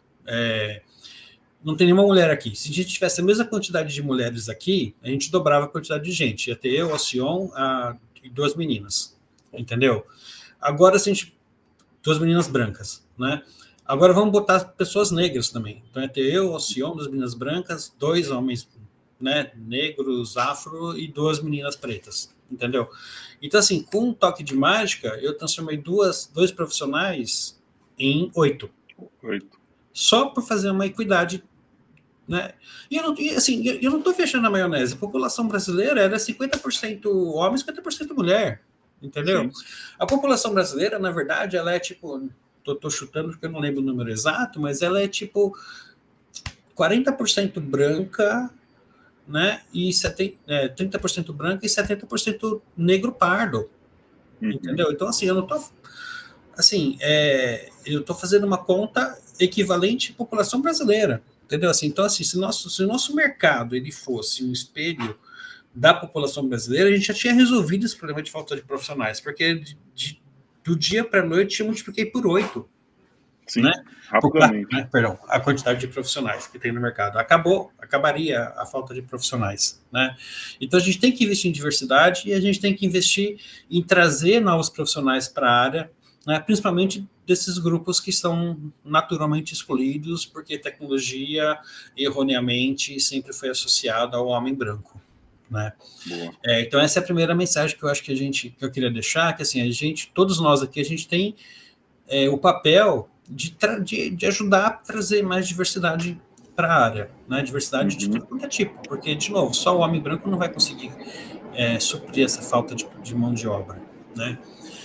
Não tem nenhuma mulher aqui. Se a gente tivesse a mesma quantidade de mulheres aqui, a gente dobrava a quantidade de gente. Ia ter eu, o Alcion e 2 meninas, entendeu? Agora, se a gente... 2 meninas brancas, né? Agora vamos botar pessoas negras também. Então, é ter eu, o Alcion, 2 meninas brancas, 2 homens, né, negros, afro e 2 meninas pretas, entendeu? Então, assim, com um toque de mágica, eu transformei 2 profissionais em 8. Só por fazer uma equidade, né? E eu não estou fechando a maionese. A população brasileira era 50% homem, 50% mulher, entendeu? Sim. A população brasileira, na verdade, ela é tipo... Tô chutando porque eu não lembro o número exato, mas ela é tipo 40% branca, né? E 30% branca e 70% negro pardo. Entendeu? Então, assim, eu não tô... Assim, eu tô fazendo uma conta equivalente à população brasileira. Entendeu? Assim, então, assim, se o nosso mercado ele fosse um espelho da população brasileira, a gente já tinha resolvido esse problema de falta de profissionais, porque do dia para a noite eu multipliquei por 8. Sim, né? rapidamente. Perdão, a quantidade de profissionais que tem no mercado. Acabaria a falta de profissionais. Né? Então a gente tem que investir em diversidade e a gente tem que investir em trazer novos profissionais para a área, né? Principalmente desses grupos que são naturalmente excluídos, porque tecnologia, erroneamente, sempre foi associada ao homem branco. Né? Então essa é a primeira mensagem que eu acho que eu queria deixar, que assim, todos nós aqui, a gente tem o papel de ajudar a trazer mais diversidade para a área, né? Diversidade de tudo quanto é tipo, porque, de novo, só o homem branco não vai conseguir suprir essa falta de mão de obra, né?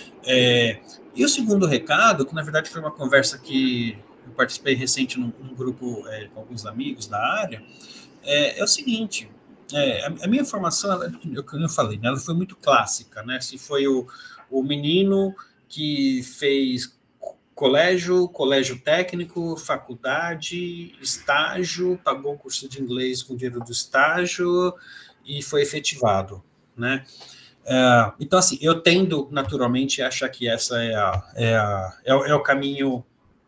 E o segundo recado, que na verdade foi uma conversa que eu participei recente num grupo com alguns amigos da área, é o seguinte: a minha formação, como eu falei, né, ela foi muito clássica, né? Se foi o menino que fez colégio técnico, faculdade, estágio, pagou o curso de inglês com o dinheiro do estágio e foi efetivado, né? Então, assim, eu tendo naturalmente a achar que essa é o caminho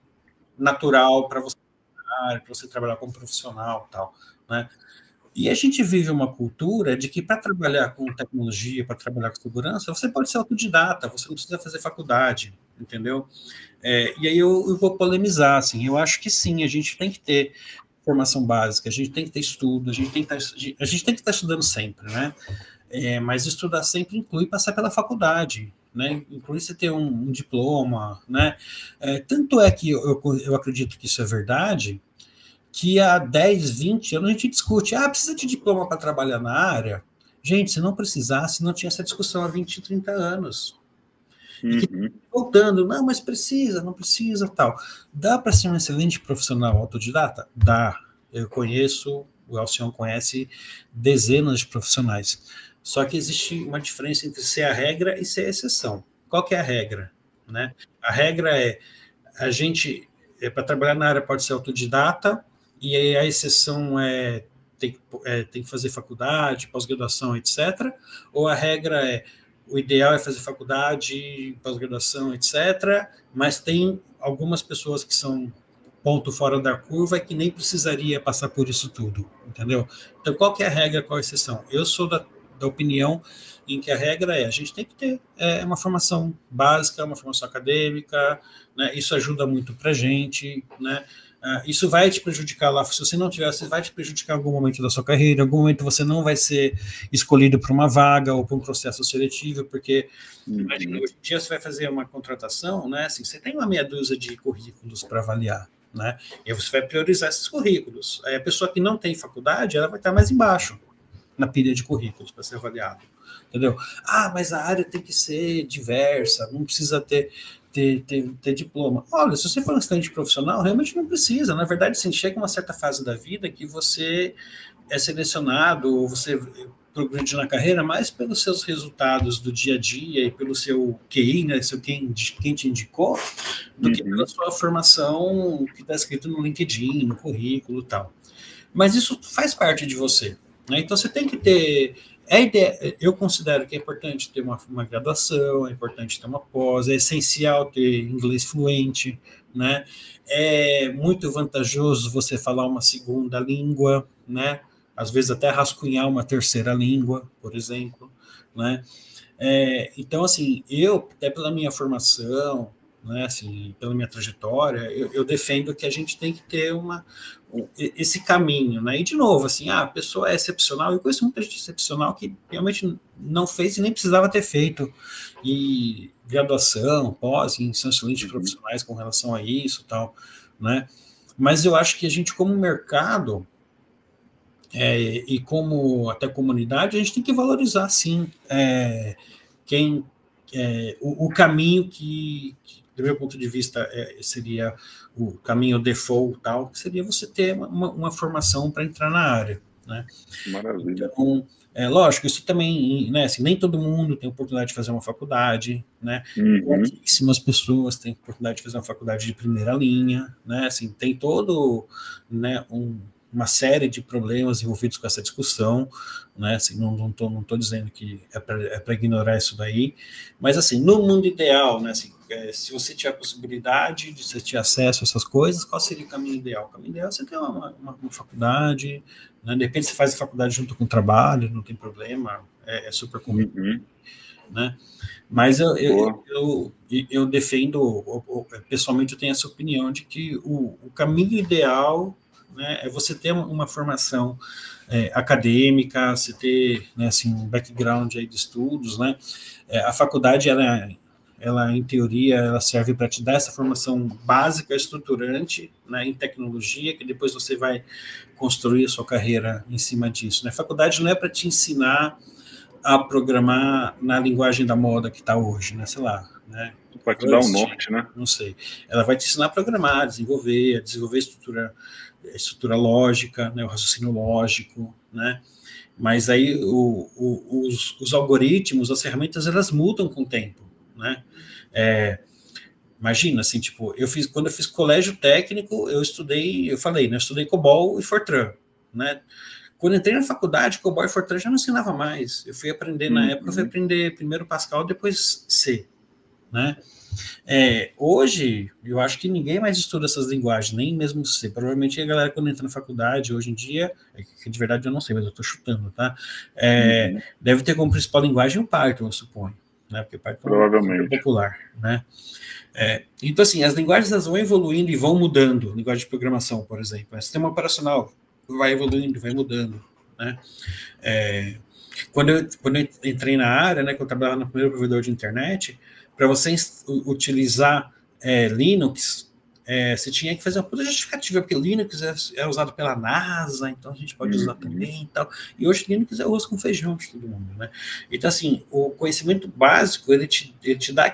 natural para você trabalhar como profissional, tal, né? E a gente vive uma cultura de que para trabalhar com tecnologia, para trabalhar com segurança, você pode ser autodidata, você não precisa fazer faculdade, entendeu? E aí eu vou polemizar, assim, eu acho que sim, a gente tem que ter formação básica, a gente tem que ter estudo, a gente tem que estar estudando sempre, né? Mas estudar sempre inclui passar pela faculdade, né? Inclui você ter um diploma, né? Tanto é que eu acredito que isso é verdade, que há 10, 20 anos a gente discute, precisa de diploma para trabalhar na área? Gente, se não precisasse, não tinha essa discussão há 20, 30 anos. E que, voltando, não, mas precisa, não precisa, tal. Dá para ser um excelente profissional autodidata? Dá. Eu conheço, o Alcion conhece dezenas de profissionais. Só que existe uma diferença entre ser a regra e ser a exceção. Qual que é a regra? Né? A regra a gente, para trabalhar na área, pode ser autodidata, e aí a exceção tem que fazer faculdade, pós-graduação, etc. Ou a regra o ideal é fazer faculdade, pós-graduação, etc. Mas tem algumas pessoas que são ponto fora da curva e que nem precisaria passar por isso tudo, entendeu? Então, qual que é a regra, qual a exceção? Eu sou da opinião em que a regra a gente tem que ter uma formação básica, uma formação acadêmica, né? Isso ajuda muito para a gente, né? Isso vai te prejudicar lá, se você não tiver, você vai te prejudicar em algum momento da sua carreira, em algum momento você não vai ser escolhido para uma vaga ou para um processo seletivo, porque imagina, hoje em dia você vai fazer uma contratação, né? Assim, você tem uma meia dúzia de currículos para avaliar, né? E aí você vai priorizar esses currículos. Aí a pessoa que não tem faculdade, ela vai estar mais embaixo na pilha de currículos para ser avaliado, entendeu? Mas a área tem que ser diversa, não precisa ter diploma. Olha, se você for um excelente profissional, realmente não precisa. Na verdade, assim, chega uma certa fase da vida que você é selecionado, você progride na carreira mais pelos seus resultados do dia a dia e pelo seu QI, né, quem te indicou, do que pela sua formação que está escrito no LinkedIn, no currículo e tal. Mas isso faz parte de você, né? Então você tem que ter... eu considero que é importante ter uma graduação, é importante ter uma pós, é essencial ter inglês fluente, né? É muito vantajoso você falar uma segunda língua, né? Às vezes até rascunhar uma terceira língua, por exemplo, né? Então, assim, até pela minha formação, né, assim, pela minha trajetória, eu defendo que a gente tem que ter esse caminho, né? E de novo, assim, a pessoa é excepcional. Eu conheço muita gente excepcional que realmente não fez e nem precisava ter feito, e graduação, pós, são excelentes profissionais com relação a isso, tal, né? Mas eu acho que a gente, como mercado e como até comunidade, a gente tem que valorizar, sim, o caminho que, do meu ponto de vista, seria o caminho default, tal, que seria você ter uma formação para entrar na área, né? Maravilha. Então, lógico, isso também, né, assim, nem todo mundo tem oportunidade de fazer uma faculdade, né? Pouquíssimas pessoas têm oportunidade de fazer uma faculdade de primeira linha, né? Assim, tem todo, né, uma série de problemas envolvidos com essa discussão, né? Assim, não tô dizendo que é para ignorar isso daí, mas assim, no mundo ideal, né? Assim, se você tiver a possibilidade de você ter acesso a essas coisas, qual seria o caminho ideal? O caminho ideal é você ter uma faculdade, né? De repente você faz a faculdade junto com o trabalho, não tem problema, é super comum, né? Mas eu defendo, pessoalmente eu tenho essa opinião de que o caminho ideal, né, é você ter uma formação acadêmica, você ter, né, assim, um background aí de estudos, né? A faculdade ela ela, em teoria, ela serve para te dar essa formação básica, estruturante, né, em tecnologia, que depois você vai construir a sua carreira em cima disso. Né? A faculdade não é para te ensinar a programar na linguagem da moda que está hoje, né? Sei lá, né? Para te dar um norte, né? Não sei. Ela vai te ensinar a programar, a desenvolver estrutura lógica, né? O raciocínio lógico, né? Mas aí os algoritmos, as ferramentas, elas mudam com o tempo, né? Imagina, assim, tipo, quando eu fiz colégio técnico, eu falei, né? Eu estudei COBOL e Fortran, né? Quando entrei na faculdade, COBOL e Fortran já não ensinava mais. Eu fui aprender, na época, eu fui aprender primeiro Pascal, depois C, né? Hoje, eu acho que ninguém mais estuda essas linguagens, nem mesmo C. Provavelmente a galera, quando entra na faculdade, hoje em dia, que de verdade eu não sei, mas eu estou chutando, tá? Deve ter como principal linguagem o Python, eu suponho, né? Porque Python é super popular, né? Então, assim, as linguagens elas vão evoluindo e vão mudando. Linguagem de programação, por exemplo. O sistema operacional vai evoluindo, vai mudando, né? Quando eu entrei na área, né, que eu trabalhava no primeiro provedor de internet, para você utilizar Linux, você tinha que fazer uma puta justificativa, porque Linux é usado pela NASA, então a gente pode usar também e tal. E hoje Linux é arroz com feijão de todo mundo, né? Então, assim, o conhecimento básico, ele te dá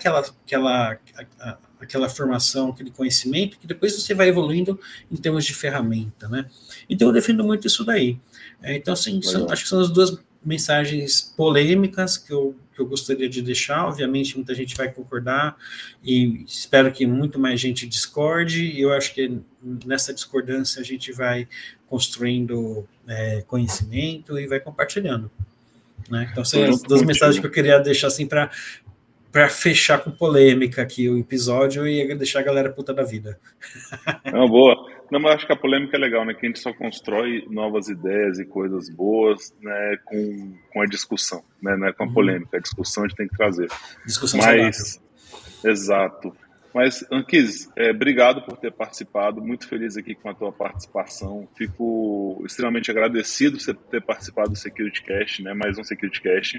aquela formação, aquele conhecimento, que depois você vai evoluindo em termos de ferramenta, né? Então, eu defendo muito isso daí. Então, assim, acho que são as duas mensagens polêmicas que eu gostaria de deixar. Obviamente, muita gente vai concordar e espero que muito mais gente discorde, e eu acho que nessa discordância a gente vai construindo conhecimento e vai compartilhando, né? Então, são as duas mensagens que eu queria deixar assim para fechar com polêmica aqui o episódio e deixar a galera puta da vida. Não, boa. Não, mas acho que a polêmica é legal, né? Que a gente só constrói novas ideias e coisas boas, né, com a discussão, né? Não é com a polêmica. A discussão a gente tem que trazer. Discussão saudável. Exato. Mas, Anquises, obrigado por ter participado. Muito feliz aqui com a tua participação. Fico extremamente agradecido por você ter participado do SecurityCast, né? Mais um SecurityCast.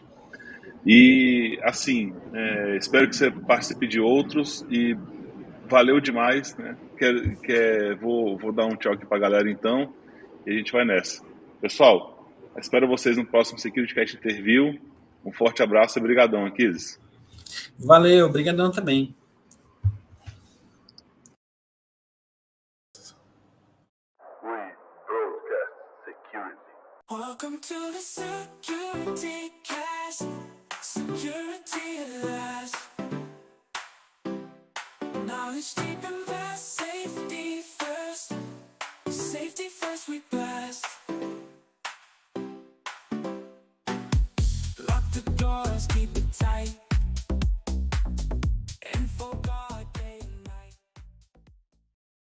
E, assim, espero que você participe de outros e valeu demais, né? Vou dar um tchau aqui pra galera então e a gente vai nessa. Pessoal, espero vocês no próximo SecurityCast Interview. Um forte abraço e brigadão, Anquises. Valeu, brigadão também. Welcome to the Security Cast. Security at last. Knowledge deep and vast. Safety first. Safety first we blast. Lock the doors, keep it tight.